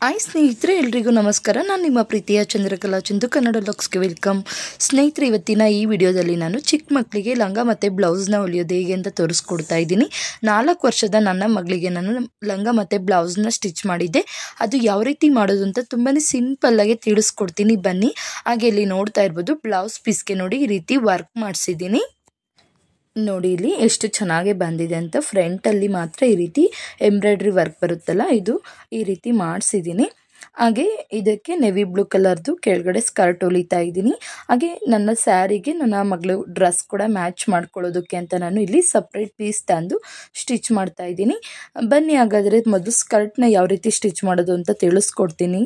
Hi ಸ್ನೇಹಿತರೆ, ಎಲ್ರಿಗೂ ನಮಸ್ಕಾರ. ನಾನು ನಿಮ್ಮ ಪ್ರೀತಿಯ ಚಂದ್ರಕಲಾ ಚಂದು ಕನ್ನಡ ಲಾಕ್ಸ್ಗೆ ವೆಲ್ಕಮ್. ಸ್ನೇಹಿತರೆ, ಇವತ್ತಿನ ಈ ವಿಡಿಯೋದಲ್ಲಿ ನಾನು ಚಿಕ್ಕ ಮಕ್ಕಳಿಗೆ ಲಂಗ ಮತ್ತು ಬ್ಲೌಸ್ನ ಹೊಲಿಯೋದು ಹೇಗೆ ಅಂತ ತೋರಿಸ್ಕೊಡ್ತಾ ಇದ್ದೀನಿ. 4 ವರ್ಷದ ನನ್ನ ಮಗಳಿಗೆ ನಾನು ಲಂಗ ಮತ್ತು ಬ್ಲೌಸ್ನ ಸ್ಟಿಚ್ ಮಾಡಿದ್ದೆ. ಅದು ಯಾವ ರೀತಿ ಮಾಡೋದು ಅಂತ ತುಂಬಾ ಸಿಂಪಲ್ಲಾಗಿ ತಿಳಿಸ್ಕೊಡ್ತೀನಿ, ಬನ್ನಿ. ಹಾಗೆ ಇಲ್ಲಿ ನೋಡ್ತಾ ಇರ್ಬೋದು, ಬ್ಲೌಸ್ ಪೀಸ್ಗೆ ನೋಡಿ ಈ ರೀತಿ ವರ್ಕ್ ಮಾಡಿಸಿದ್ದೀನಿ. ನೋಡಿ ಇಲ್ಲಿ ಎಷ್ಟು ಚೆನ್ನಾಗಿ ಬಂದಿದೆ ಅಂತ. ಫ್ರಂಟಲ್ಲಿ ಮಾತ್ರ ಈ ರೀತಿ ಎಂಬ್ರಾಯ್ಡ್ರಿ ವರ್ಕ್ ಬರುತ್ತಲ್ಲ, ಇದು ಈ ರೀತಿ ಮಾಡಿಸಿದ್ದೀನಿ. ಹಾಗೆ ಇದಕ್ಕೆ ನೆವಿ ಬ್ಲೂ ಕಲರ್ದು ಕೆಳಗಡೆ ಸ್ಕರ್ಟ್ ಹೊಲಿತಾ ಇದ್ದೀನಿ. ಹಾಗೆ ನನ್ನ ಸ್ಯಾರಿಗೆ ನನ್ನ ಮಗಳು ಡ್ರೆಸ್ ಕೂಡ ಮ್ಯಾಚ್ ಮಾಡ್ಕೊಳ್ಳೋದಕ್ಕೆ ಅಂತ ನಾನು ಇಲ್ಲಿ ಸಪ್ರೇಟ್ ಪೀಸ್ ತಂದು ಸ್ಟಿಚ್ ಮಾಡ್ತಾ ಇದ್ದೀನಿ. ಬನ್ನಿ, ಹಾಗಾದರೆ ಮೊದಲು ಸ್ಕರ್ಟ್ನ ಯಾವ ರೀತಿ ಸ್ಟಿಚ್ ಮಾಡೋದು ಅಂತ ತಿಳಿಸ್ಕೊಡ್ತೀನಿ.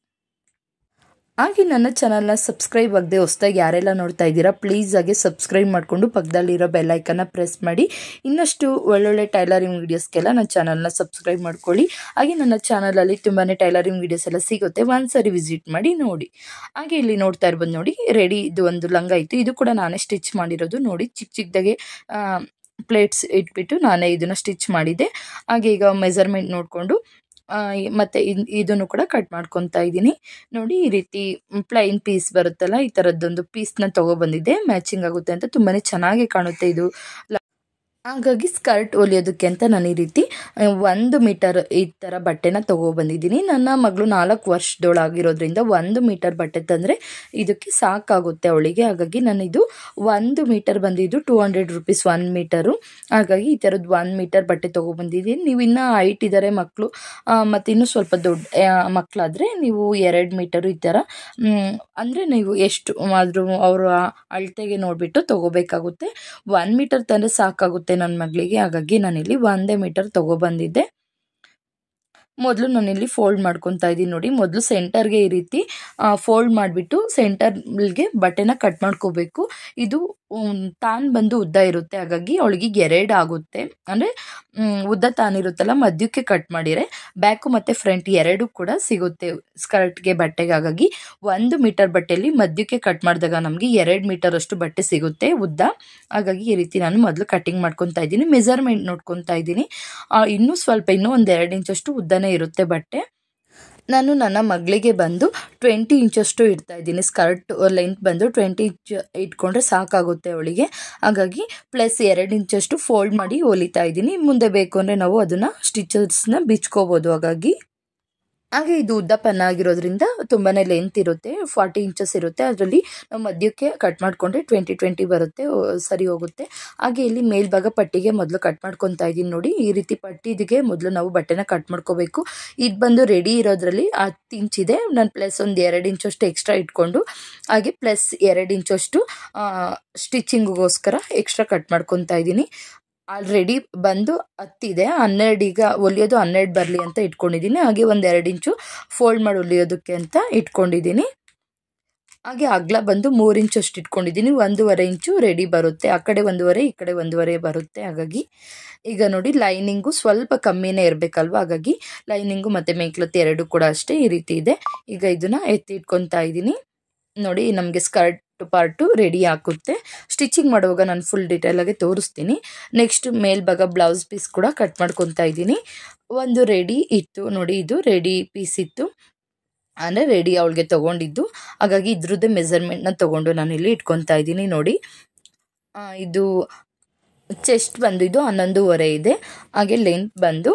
ಹಾಗೆ ನನ್ನ ಚಾನಲ್ನ ಸಬ್ಸ್ಕ್ರೈಬ್ ಆಗದೆ ಹೊಸದಾಗಿ ಯಾರೆಲ್ಲ ನೋಡ್ತಾ ಇದ್ದೀರಾ, ಪ್ಲೀಸ್ ಆಗಿ ಸಬ್ಸ್ಕ್ರೈಬ್ ಮಾಡಿಕೊಂಡು ಪಕ್ಕದಲ್ಲಿರೋ ಬೆಲ್ಲೈಕನ್ನ ಪ್ರೆಸ್ ಮಾಡಿ. ಇನ್ನಷ್ಟು ಒಳ್ಳೊಳ್ಳೆ ಟೈಲರಿಂಗ್ ವೀಡಿಯೋಸ್ಗೆಲ್ಲ ನನ್ನ ಚಾನಲ್ನ ಸಬ್ಸ್ಕ್ರೈಬ್ ಮಾಡ್ಕೊಳ್ಳಿ. ಹಾಗೆ ನನ್ನ ಚಾನಲಲ್ಲಿ ತುಂಬಾ ಟೈಲರಿಂಗ್ ವೀಡಿಯೋಸ್ ಎಲ್ಲ ಸಿಗುತ್ತೆ, ಒಂದ್ಸರಿ ವಿಸಿಟ್ ಮಾಡಿ ನೋಡಿ. ಹಾಗೆ ಇಲ್ಲಿ ನೋಡ್ತಾ ಇರ್ಬೋದು, ನೋಡಿ ರೆಡಿ ಇದು ಒಂದು ಲಂಗ ಇತ್ತು. ಇದು ಕೂಡ ನಾನೇ ಸ್ಟಿಚ್ ಮಾಡಿರೋದು. ನೋಡಿ ಚಿಕ್ಕ ಚಿಕ್ಕದಾಗೆ ಪ್ಲೇಟ್ಸ್ ಇಟ್ಬಿಟ್ಟು ನಾನೇ ಇದನ್ನು ಸ್ಟಿಚ್ ಮಾಡಿದ್ದೆ. ಹಾಗೆ ಈಗ ಮೆಜರ್ಮೆಂಟ್ ನೋಡಿಕೊಂಡು ಮತ್ತು ಇದನ್ನು ಕೂಡ ಕಟ್ ಮಾಡ್ಕೊತಾ ಇದ್ದೀನಿ. ನೋಡಿ ಈ ರೀತಿ ಪ್ಲೈನ್ ಪೀಸ್ ಬರುತ್ತಲ್ಲ, ಈ ಥರದ್ದೊಂದು ಪೀಸ್ನ ತೊಗೊಬಂದಿದ್ದೆ. ಮ್ಯಾಚಿಂಗ್ ಆಗುತ್ತೆ ಅಂತ, ತುಂಬಾ ಚೆನ್ನಾಗಿ ಕಾಣುತ್ತೆ ಇದು. ಹಾಗಾಗಿ ಸ್ಕರ್ಟ್ ಹೊಲಿಯೋದಕ್ಕೆ ಅಂತ ನಾನು ಈ ರೀತಿ 1 ಮೀಟರ್ ಈ ಥರ ಬಟ್ಟೆನ ತೊಗೊಬಂದಿದ್ದೀನಿ. ನನ್ನ ಮಗಳು 4 ವರ್ಷದೊಳಗಿರೋದ್ರಿಂದ 1 ಮೀಟರ್ ಬಟ್ಟೆ ತಂದರೆ ಇದಕ್ಕೆ ಸಾಕಾಗುತ್ತೆ ಅವಳಿಗೆ. ಹಾಗಾಗಿ ನಾನು ಇದು 1 ಮೀಟರ್ ಬಂದಿದ್ದು 200 ರೂಪೀಸ್ 1 ಮೀಟರು. ಹಾಗಾಗಿ ಈ ಥರದ್ದು 1 ಮೀಟರ್ ಬಟ್ಟೆ ತೊಗೊಬಂದಿದ್ದೀನಿ. ನೀವು ಇನ್ನೂ ಹೈಟ್ ಇದ್ದಾರೆ ಮಕ್ಕಳು ಮತ್ತು ಇನ್ನೂ ಸ್ವಲ್ಪ ದೊಡ್ಡ ಮಕ್ಕಳಾದರೆ ನೀವು 2 ಮೀಟರು ಈ ಥರ, ಅಂದರೆ ನೀವು ಎಷ್ಟು ಆದರೂ ಅವರ ಅಳತೆಗೆ ನೋಡಿಬಿಟ್ಟು ತೊಗೋಬೇಕಾಗುತ್ತೆ. 1 ಮೀಟರ್ ತಂದರೆ ಸಾಕಾಗುತ್ತೆ ನನ್ನ ಮಗಳಿಗೆ. ಹಾಗಾಗಿ ನಾನಿಲ್ಲಿ 1 ಮೀಟರ್ ತೊಗೊಬಂದಿದ್ದೆ. ಮೊದಲು ನಾನಿಲ್ಲಿ ಫೋಲ್ಡ್ ಮಾಡ್ಕೊತಾ ಇದ್ದೀನಿ. ನೋಡಿ, ಮೊದಲು ಸೆಂಟರ್ಗೆ ಈ ರೀತಿ ಫೋಲ್ಡ್ ಮಾಡಿಬಿಟ್ಟು ಸೆಂಟರ್ಗೆ ಬಟ್ಟೆನ ಕಟ್ ಮಾಡ್ಕೋಬೇಕು. ಇದು ತಾನು ಬಂದು ಉದ್ದ ಇರುತ್ತೆ, ಹಾಗಾಗಿ ಅವಳಿಗೆ 2 ಆಗುತ್ತೆ. ಅಂದರೆ ಉದ್ದ ತಾನಿರುತ್ತಲ್ಲ, ಮಧ್ಯಕ್ಕೆ ಕಟ್ ಮಾಡಿದರೆ ಬ್ಯಾಕು ಮತ್ತು ಫ್ರಂಟ್ 2 ಕೂಡ ಸಿಗುತ್ತೆ ಸ್ಕರ್ಟ್ಗೆ ಬಟ್ಟೆಗೆ. ಹಾಗಾಗಿ 1 ಮೀಟರ್ ಬಟ್ಟೆಯಲ್ಲಿ ಮಧ್ಯಕ್ಕೆ ಕಟ್ ಮಾಡಿದಾಗ ನಮಗೆ 2 ಮೀಟರ್ ಅಷ್ಟು ಬಟ್ಟೆ ಸಿಗುತ್ತೆ ಉದ್ದ. ಹಾಗಾಗಿ ಈ ರೀತಿ ನಾನು ಮೊದಲು ಕಟಿಂಗ್ ಮಾಡ್ಕೊತಾ ಇದ್ದೀನಿ. ಮೆಜರ್ಮೆಂಟ್ ನೋಡ್ಕೊತಾ ಇದ್ದೀನಿ. ಇನ್ನೂ ಒಂದು 2 ಇಂಚಷ್ಟು ಉದ್ದನೇ ಇರುತ್ತೆ ಬಟ್ಟೆ. ನಾನು ನನ್ನ ಮಗಳಿಗೆ ಬಂದು 20 ಇಂಚಷ್ಟು ಇಡ್ತಾ ಇದ್ದೀನಿ. ಸ್ಕರ್ಟ್ ಲೆಂತ್ ಬಂದು 20 ಇಂಚ್ ಇಟ್ಕೊಂಡ್ರೆ ಸಾಕಾಗುತ್ತೆ ಅವಳಿಗೆ. ಹಾಗಾಗಿ ಪ್ಲಸ್ 2 ಇಂಚಷ್ಟು ಫೋಲ್ಡ್ ಮಾಡಿ ಹೊಲಿತಾ ಇದ್ದೀನಿ. ಮುಂದೆ ಬೇಕು ಅಂದರೆ ನಾವು ಅದನ್ನು ಸ್ಟಿಚಸ್ನ ಬಿಚ್ಕೋಬೋದು. ಹಾಗೆ ಇದು ಉದ್ದ ಪನ್ನ ಆಗಿರೋದ್ರಿಂದ ತುಂಬಾ ಲೆಂತ್ ಇರುತ್ತೆ, 40 ಇಂಚಸ್ ಇರುತ್ತೆ. ಅದರಲ್ಲಿ ನಾವು ಮಧ್ಯಕ್ಕೆ ಕಟ್ ಮಾಡಿಕೊಂಡ್ರೆ 20 ಬರುತ್ತೆ, ಸರಿ ಹೋಗುತ್ತೆ. ಹಾಗೆ ಇಲ್ಲಿ ಮೇಲ್ಭಾಗ ಪಟ್ಟಿಗೆ ಮೊದಲು ಕಟ್ ಮಾಡ್ಕೊತಾ ಇದ್ದೀನಿ. ನೋಡಿ, ಈ ರೀತಿ ಪಟ್ಟಿಗೆ ಮೊದಲು ನಾವು ಬಟ್ಟೆನ ಕಟ್ ಮಾಡ್ಕೋಬೇಕು. ಇದು ಬಂದು ರೆಡಿ ಇರೋದ್ರಲ್ಲಿ 10 ಇಂಚಿದೆ. ನಾನು ಪ್ಲಸ್ ಒಂದು 2 ಇಂಚಷ್ಟು ಎಕ್ಸ್ಟ್ರಾ ಇಟ್ಕೊಂಡು ಹಾಗೆ ಪ್ಲಸ್ 2 ಇಂಚಷ್ಟು ಸ್ಟಿಚಿಂಗಿಗೋಸ್ಕರ ಎಕ್ಸ್ಟ್ರಾ ಕಟ್ ಮಾಡ್ಕೊತಾ ಇದ್ದೀನಿ. ಆಲ್ರೆಡಿ ಬಂದು 10 ಇದೆ, 12 ಈಗ ಹೊಲಿಯೋದು 12 ಬರಲಿ ಅಂತ ಇಟ್ಕೊಂಡಿದ್ದೀನಿ. ಹಾಗೆ ಒಂದು 2 ಇಂಚು ಫೋಲ್ಡ್ ಮಾಡಿ ಹೊಲಿಯೋದಕ್ಕೆ ಅಂತ ಇಟ್ಕೊಂಡಿದ್ದೀನಿ. ಹಾಗೆ ಅಗಲ ಬಂದು 3 ಇಂಚಷ್ಟು ಇಟ್ಕೊಂಡಿದ್ದೀನಿ. 1.5 ಇಂಚು ರೆಡಿ ಬರುತ್ತೆ, ಆ ಕಡೆ 1.5 ಈ ಕಡೆ 1.5 ಬರುತ್ತೆ. ಹಾಗಾಗಿ ಈಗ ನೋಡಿ, ಲೈನಿಂಗು ಸ್ವಲ್ಪ ಕಮ್ಮಿನೇ ಇರಬೇಕಲ್ವ, ಹಾಗಾಗಿ ಲೈನಿಂಗು ಮತ್ತು ಮೇಕ್ಲತ್ತು 2 ಕೂಡ ಅಷ್ಟೇ ಈ ರೀತಿ ಇದೆ. ಈಗ ಇದನ್ನು ಎತ್ತಿ ಇಟ್ಕೊತಾ ಇದ್ದೀನಿ. ನೋಡಿ, ನಮಗೆ ಸ್ಕರ್ಟ್ ಪಾರ್ಟು ರೆಡಿ ಆಗುತ್ತೆ. ಸ್ಟಿಚಿಂಗ್ ಮಾಡುವಾಗ ನಾನು ಫುಲ್ ಡೀಟೇಲಾಗಿ ತೋರಿಸ್ತೀನಿ. ನೆಕ್ಸ್ಟ್ ಮೇಲ್ಭಾಗ ಬ್ಲೌಸ್ ಪೀಸ್ ಕೂಡ ಕಟ್ ಮಾಡ್ಕೊತಾ ಇದ್ದೀನಿ. ಒಂದು ರೆಡಿ ಇತ್ತು ನೋಡಿ, ಇದು ರೆಡಿ ಪೀಸ್ ಇತ್ತು, ಅಂದರೆ ರೆಡಿ ಅವಳಿಗೆ ತೊಗೊಂಡಿದ್ದು. ಹಾಗಾಗಿ ಇದ್ರದ್ದೇ ಮೆಜರ್ಮೆಂಟ್ನ ತೊಗೊಂಡು ನಾನು ಇಲ್ಲಿ ಇಟ್ಕೊತಾ ಇದ್ದೀನಿ. ನೋಡಿ, ಇದು ಚೆಸ್ಟ್ ಬಂದು ಇದು 11.5 ಇದೆ. ಹಾಗೆ ಲೆಂತ್ ಬಂದು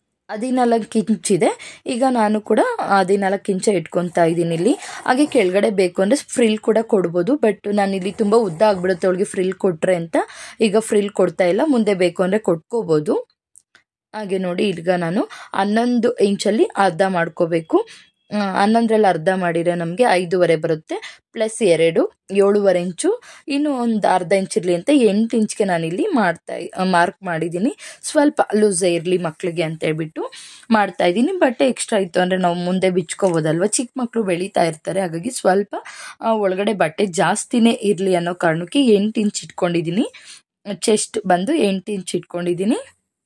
14 ಇಂಚಿದೆ. ಈಗ ನಾನು ಕೂಡ 14 ಇಂಚ ಇಟ್ಕೊತಾ ಇದ್ದೀನಿ ಇಲ್ಲಿ. ಹಾಗೆ ಕೆಳಗಡೆ ಬೇಕು ಅಂದರೆ ಫ್ರಿಲ್ ಕೂಡ ಕೊಡ್ಬೋದು, ಬಟ್ ನಾನಿಲ್ಲಿ ತುಂಬ ಉದ್ದ ಆಗಿಬಿಡುತ್ತೆ ಅವಳಿಗೆ ಫ್ರಿಲ್ ಕೊಟ್ಟರೆ ಅಂತ ಈಗ ಫ್ರಿಲ್ ಕೊಡ್ತಾ ಇಲ್ಲ. ಮುಂದೆ ಬೇಕು ಅಂದರೆ ಕೊಟ್ಕೋಬೋದು. ಹಾಗೆ ನೋಡಿ, ಈಗ ನಾನು 11 ಇಂಚಲ್ಲಿ ಅರ್ಧ ಮಾಡ್ಕೋಬೇಕು. 11ರಲ್ಲಿ ಅರ್ಧ ಮಾಡಿದರೆ ನಮಗೆ 5.5 ಬರುತ್ತೆ, ಪ್ಲಸ್ 2 7.5 ಇಂಚು. ಇನ್ನು ಒಂದು ಅರ್ಧ ಇಂಚ್ ಇರಲಿ ಅಂತ 8 ಇಂಚ್ಗೆ ನಾನಿಲ್ಲಿ ಮಾರ್ಕ್ ಮಾಡಿದ್ದೀನಿ. ಸ್ವಲ್ಪ ಲೂಸೇ ಇರಲಿ ಮಕ್ಕಳಿಗೆ ಅಂತ ಹೇಳ್ಬಿಟ್ಟು ಮಾಡ್ತಾ ಇದ್ದೀನಿ. ಬಟ್ಟೆ ಎಕ್ಸ್ಟ್ರಾ ಇತ್ತು ಅಂದರೆ ನಾವು ಮುಂದೆ ಬಿಚ್ಕೋಬೋದಲ್ವ, ಚಿಕ್ಕ ಮಕ್ಕಳು ಬೆಳೀತಾ ಇರ್ತಾರೆ. ಹಾಗಾಗಿ ಸ್ವಲ್ಪ ಒಳಗಡೆ ಬಟ್ಟೆ ಜಾಸ್ತಿನೇ ಇರಲಿ ಅನ್ನೋ ಕಾರಣಕ್ಕೆ 8 ಇಂಚ್ ಇಟ್ಕೊಂಡಿದ್ದೀನಿ. ಚೆಸ್ಟ್ ಬಂದು 8 ಇಂಚ್ ಇಟ್ಕೊಂಡಿದ್ದೀನಿ.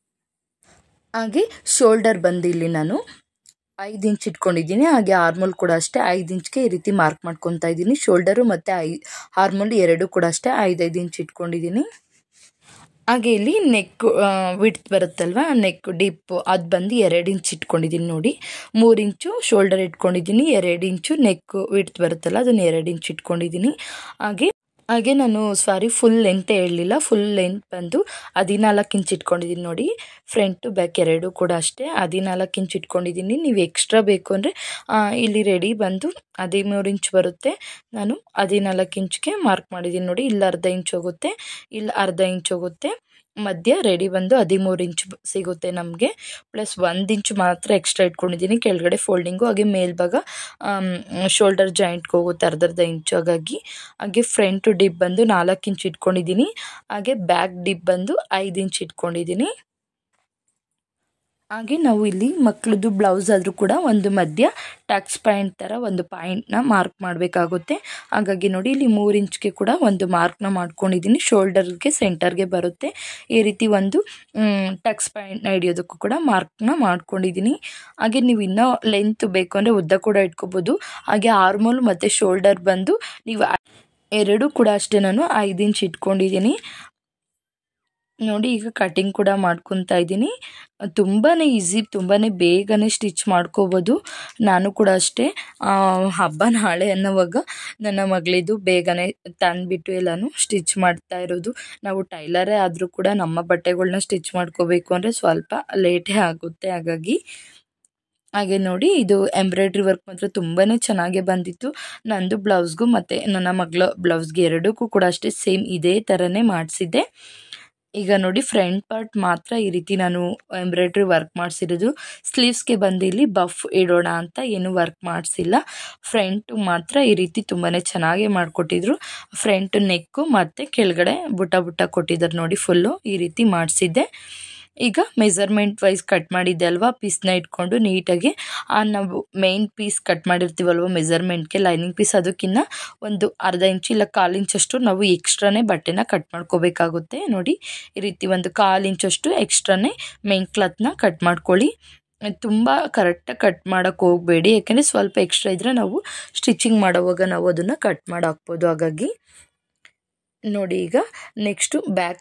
ಹಾಗೆ ಶೋಲ್ಡರ್ ಬಂದು ಇಲ್ಲಿ ನಾನು 5 ಇಂಚ್ ಇಟ್ಕೊಂಡಿದ್ದೀನಿ. ಹಾಗೆ ಆರ್ಮೋಲ್ ಕೂಡ ಅಷ್ಟೇ 5 ಇಂಚ್ಗೆ ಈ ರೀತಿ ಮಾರ್ಕ್ ಮಾಡ್ಕೊತಾ ಇದ್ದೀನಿ. ಶೋಲ್ಡರು ಮತ್ತು ಆರ್ಮೋಲ್ 2 ಕೂಡ ಅಷ್ಟೇ 5 ಇಂಚ್ ಇಟ್ಕೊಂಡಿದ್ದೀನಿ. ಹಾಗೆ ಇಲ್ಲಿ ನೆಕ್ ವಿಡ್ತ್ ಬರುತ್ತಲ್ವ, ನೆಕ್ ಡೀಪ್ ಅದು ಬಂದು 2 ಇಂಚ್ ಇಟ್ಕೊಂಡಿದ್ದೀನಿ ನೋಡಿ. 3 ಇಂಚು ಶೋಲ್ಡರ್ ಇಟ್ಕೊಂಡಿದ್ದೀನಿ, 2 ಇಂಚು ನೆಕ್ ವಿಡ್ತ್ ಬರುತ್ತಲ್ಲ ಅದನ್ನು 2 ಇಂಚ್ ಇಟ್ಕೊಂಡಿದ್ದೀನಿ. ಹಾಗೆ ನಾನು ಫುಲ್ ಲೆಂತ್ ಹೇಳಲಿಲ್ಲ, ಫುಲ್ ಲೆಂತ್ ಬಂದು 14 ಇಂಚ್ ಇಟ್ಕೊಂಡಿದ್ದೀನಿ ನೋಡಿ. ಫ್ರಂಟು ಬ್ಯಾಕ್ ಎರಡೂ ಕೂಡ ಅಷ್ಟೇ 14 ಇಂಚ್ ಇಟ್ಕೊಂಡಿದ್ದೀನಿ. ನೀವು ಎಕ್ಸ್ಟ್ರಾ ಬೇಕು ಅಂದರೆ ಇಲ್ಲಿ ರೆಡಿ ಬಂದು 13 ಇಂಚ್ ಬರುತ್ತೆ, ನಾನು 14 ಇಂಚ್ಗೆ ಮಾರ್ಕ್ ಮಾಡಿದ್ದೀನಿ ನೋಡಿ. ಇಲ್ಲಿ ಅರ್ಧ ಇಂಚ್ ಹೋಗುತ್ತೆ, ಇಲ್ಲಿ ಅರ್ಧ ಇಂಚ್ ಹೋಗುತ್ತೆ, ಮಧ್ಯ ರೆಡಿ ಬಂದು 13 ಇಂಚ್ ಸಿಗುತ್ತೆ ನಮಗೆ. ಪ್ಲಸ್ 1 ಇಂಚ್ ಮಾತ್ರ ಎಕ್ಸ್ಟ್ರಾ ಇಟ್ಕೊಂಡಿದ್ದೀನಿ ಕೆಳಗಡೆ ಫೋಲ್ಡಿಂಗು. ಹಾಗೆ ಮೇಲ್ಭಾಗ ಶೋಲ್ಡರ್ ಜಾಯಿಂಟ್ಗೆ ಹೋಗುತ್ತೆ ಅರ್ಧ ಇಂಚು. ಹಾಗೆ ಫ್ರಂಟ್ ಡಿಪ್ ಬಂದು 4 ಇಂಚ್ ಇಟ್ಕೊಂಡಿದ್ದೀನಿ. ಹಾಗೆ ಬ್ಯಾಕ್ ಡಿಪ್ ಬಂದು 5 ಇಂಚ್ ಇಟ್ಕೊಂಡಿದ್ದೀನಿ. ಹಾಗೆ ನಾವು ಇಲ್ಲಿ ಮಕ್ಕಳದ್ದು ಬ್ಲೌಸ್ ಆದರೂ ಕೂಡ ಒಂದು ಮಧ್ಯ ಟಕ್ಸ್ ಪಾಯಿಂಟ್ ಥರ ಒಂದು ಪಾಯಿಂಟ್ನ ಮಾರ್ಕ್ ಮಾಡಬೇಕಾಗುತ್ತೆ. ಹಾಗಾಗಿ ನೋಡಿ ಇಲ್ಲಿ 3 ಇಂಚ್ಗೆ ಕೂಡ ಒಂದು ಮಾರ್ಕ್ನ ಮಾಡ್ಕೊಂಡಿದ್ದೀನಿ. ಶೋಲ್ಡರ್ಗೆ ಸೆಂಟರ್ಗೆ ಬರುತ್ತೆ ಈ ರೀತಿ ಒಂದು ಟಕ್ಸ್ ಪಾಯಿಂಟ್ನ ಹಿಡಿಯೋದಕ್ಕೂ ಕೂಡ ಮಾರ್ಕ್ನ ಮಾಡ್ಕೊಂಡಿದ್ದೀನಿ. ಹಾಗೆ ನೀವು ಇನ್ನೂ ಲೆಂತ್ ಬೇಕು ಅಂದರೆ ಉದ್ದ ಕೂಡ ಇಟ್ಕೋಬೋದು. ಹಾಗೆ ಆರ್ಮೋಲ್ ಮತ್ತು ಶೋಲ್ಡರ್ ಬಂದು ನೀವು ಎರಡೂ ಕೂಡ ಅಷ್ಟೇ ನಾನು 5 ಇಂಚ್ ಇಟ್ಕೊಂಡಿದ್ದೀನಿ ನೋಡಿ. ಈಗ ಕಟಿಂಗ್ ಕೂಡ ಮಾಡ್ಕೊತಾ ಇದ್ದೀನಿ. ತುಂಬಾ ಈಸಿ, ತುಂಬಾ ಬೇಗನೆ ಸ್ಟಿಚ್ ಮಾಡ್ಕೋಬೋದು. ನಾನು ಕೂಡ ಅಷ್ಟೇ ಹಬ್ಬ ನಾಳೆ ಅನ್ನೋವಾಗ ನನ್ನ ಮಗಳಿದ್ದು ಬೇಗನೆ ತಂದುಬಿಟ್ಟು ಎಲ್ಲನೂ ಸ್ಟಿಚ್ ಮಾಡ್ತಾ ಇರೋದು. ನಾವು ಟೈಲರೇ ಆದರೂ ಕೂಡ ನಮ್ಮ ಬಟ್ಟೆಗಳ್ನ ಸ್ಟಿಚ್ ಮಾಡ್ಕೋಬೇಕು ಅಂದರೆ ಸ್ವಲ್ಪ ಲೇಟೇ ಆಗುತ್ತೆ. ಹಾಗೆ ನೋಡಿ ಇದು ಎಂಬ್ರಾಯ್ಡ್ರಿ ವರ್ಕ್ ಮಾತ್ರ ತುಂಬಾ ಚೆನ್ನಾಗೇ ಬಂದಿತ್ತು. ನಂದು ಬ್ಲೌಸ್ಗೂ ಮತ್ತು ನನ್ನ ಮಗಳ ಬ್ಲೌಸ್ಗೆ ಎರಡಕ್ಕೂ ಕೂಡ ಅಷ್ಟೇ ಸೇಮ್ ಇದೇ ಥರನೇ ಮಾಡಿಸಿದ್ದೆ. ಈಗ ನೋಡಿ ಫ್ರಂಟ್ ಪಾರ್ಟ್ ಮಾತ್ರ ಈ ರೀತಿ ನಾನು ಎಂಬ್ರಾಯ್ಡ್ರಿ ವರ್ಕ್ ಮಾಡಿಸಿರೋದು. ಸ್ಲೀವ್ಸ್ಗೆ ಬಂದು ಇಲ್ಲಿ ಬಫ್ ಇಡೋಣ ಅಂತ ಏನು ವರ್ಕ್ ಮಾಡಿಸಿಲ್ಲ. ಫ್ರಂಟು ಮಾತ್ರ ಈ ರೀತಿ ತುಂಬಾ ಚೆನ್ನಾಗೇ ಮಾಡಿಕೊಟ್ಟಿದ್ರು. ಫ್ರಂಟ್ ನೆಕ್ಕು ಮತ್ತು ಕೆಳಗಡೆ ಬುಟ್ಟ ಕೊಟ್ಟಿದ್ದಾರೆ ನೋಡಿ, ಫುಲ್ಲು ಈ ರೀತಿ ಮಾಡಿಸಿದ್ದೆ. ಈಗ ಮೆಜರ್ಮೆಂಟ್ ವೈಸ್ ಕಟ್ ಮಾಡಿದ್ದೆ ಅಲ್ವಾ, ಪೀಸ್ನ ಇಟ್ಕೊಂಡು ನೀಟಾಗಿ ನಾವು ಮೇನ್ ಪೀಸ್ ಕಟ್ ಮಾಡಿರ್ತೀವಲ್ವ ಮೆಜರ್ಮೆಂಟ್ಗೆ ಲೈನಿಂಗ್ ಪೀಸ್, ಅದಕ್ಕಿಂತ ಒಂದು ಅರ್ಧ ಇಂಚು ಇಲ್ಲ 1/4 ಇಂಚಷ್ಟು ನಾವು ಎಕ್ಸ್ಟ್ರಾನೇ ಬಟ್ಟೆನ ಕಟ್ ಮಾಡ್ಕೋಬೇಕಾಗುತ್ತೆ ನೋಡಿ. ಈ ರೀತಿ ಒಂದು 1/4 ಇಂಚಷ್ಟು ಎಕ್ಸ್ಟ್ರಾನೇ ಮೇನ್ ಕ್ಲಾತ್ನ ಕಟ್ ಮಾಡ್ಕೊಳ್ಳಿ. ತುಂಬ ಕರೆಕ್ಟಾಗಿ ಕಟ್ ಮಾಡೋಕ್ಕೆ ಹೋಗಬೇಡಿ, ಯಾಕೆಂದರೆ ಸ್ವಲ್ಪ ಎಕ್ಸ್ಟ್ರಾ ಇದ್ದರೆ ನಾವು ಸ್ಟಿಚಿಂಗ್ ಮಾಡೋವಾಗ ನಾವು ಅದನ್ನು ಕಟ್ ಮಾಡಾಕ್ಬೋದು. ಹಾಗಾಗಿ ನೋಡಿ ಈಗ ನೆಕ್ಸ್ಟು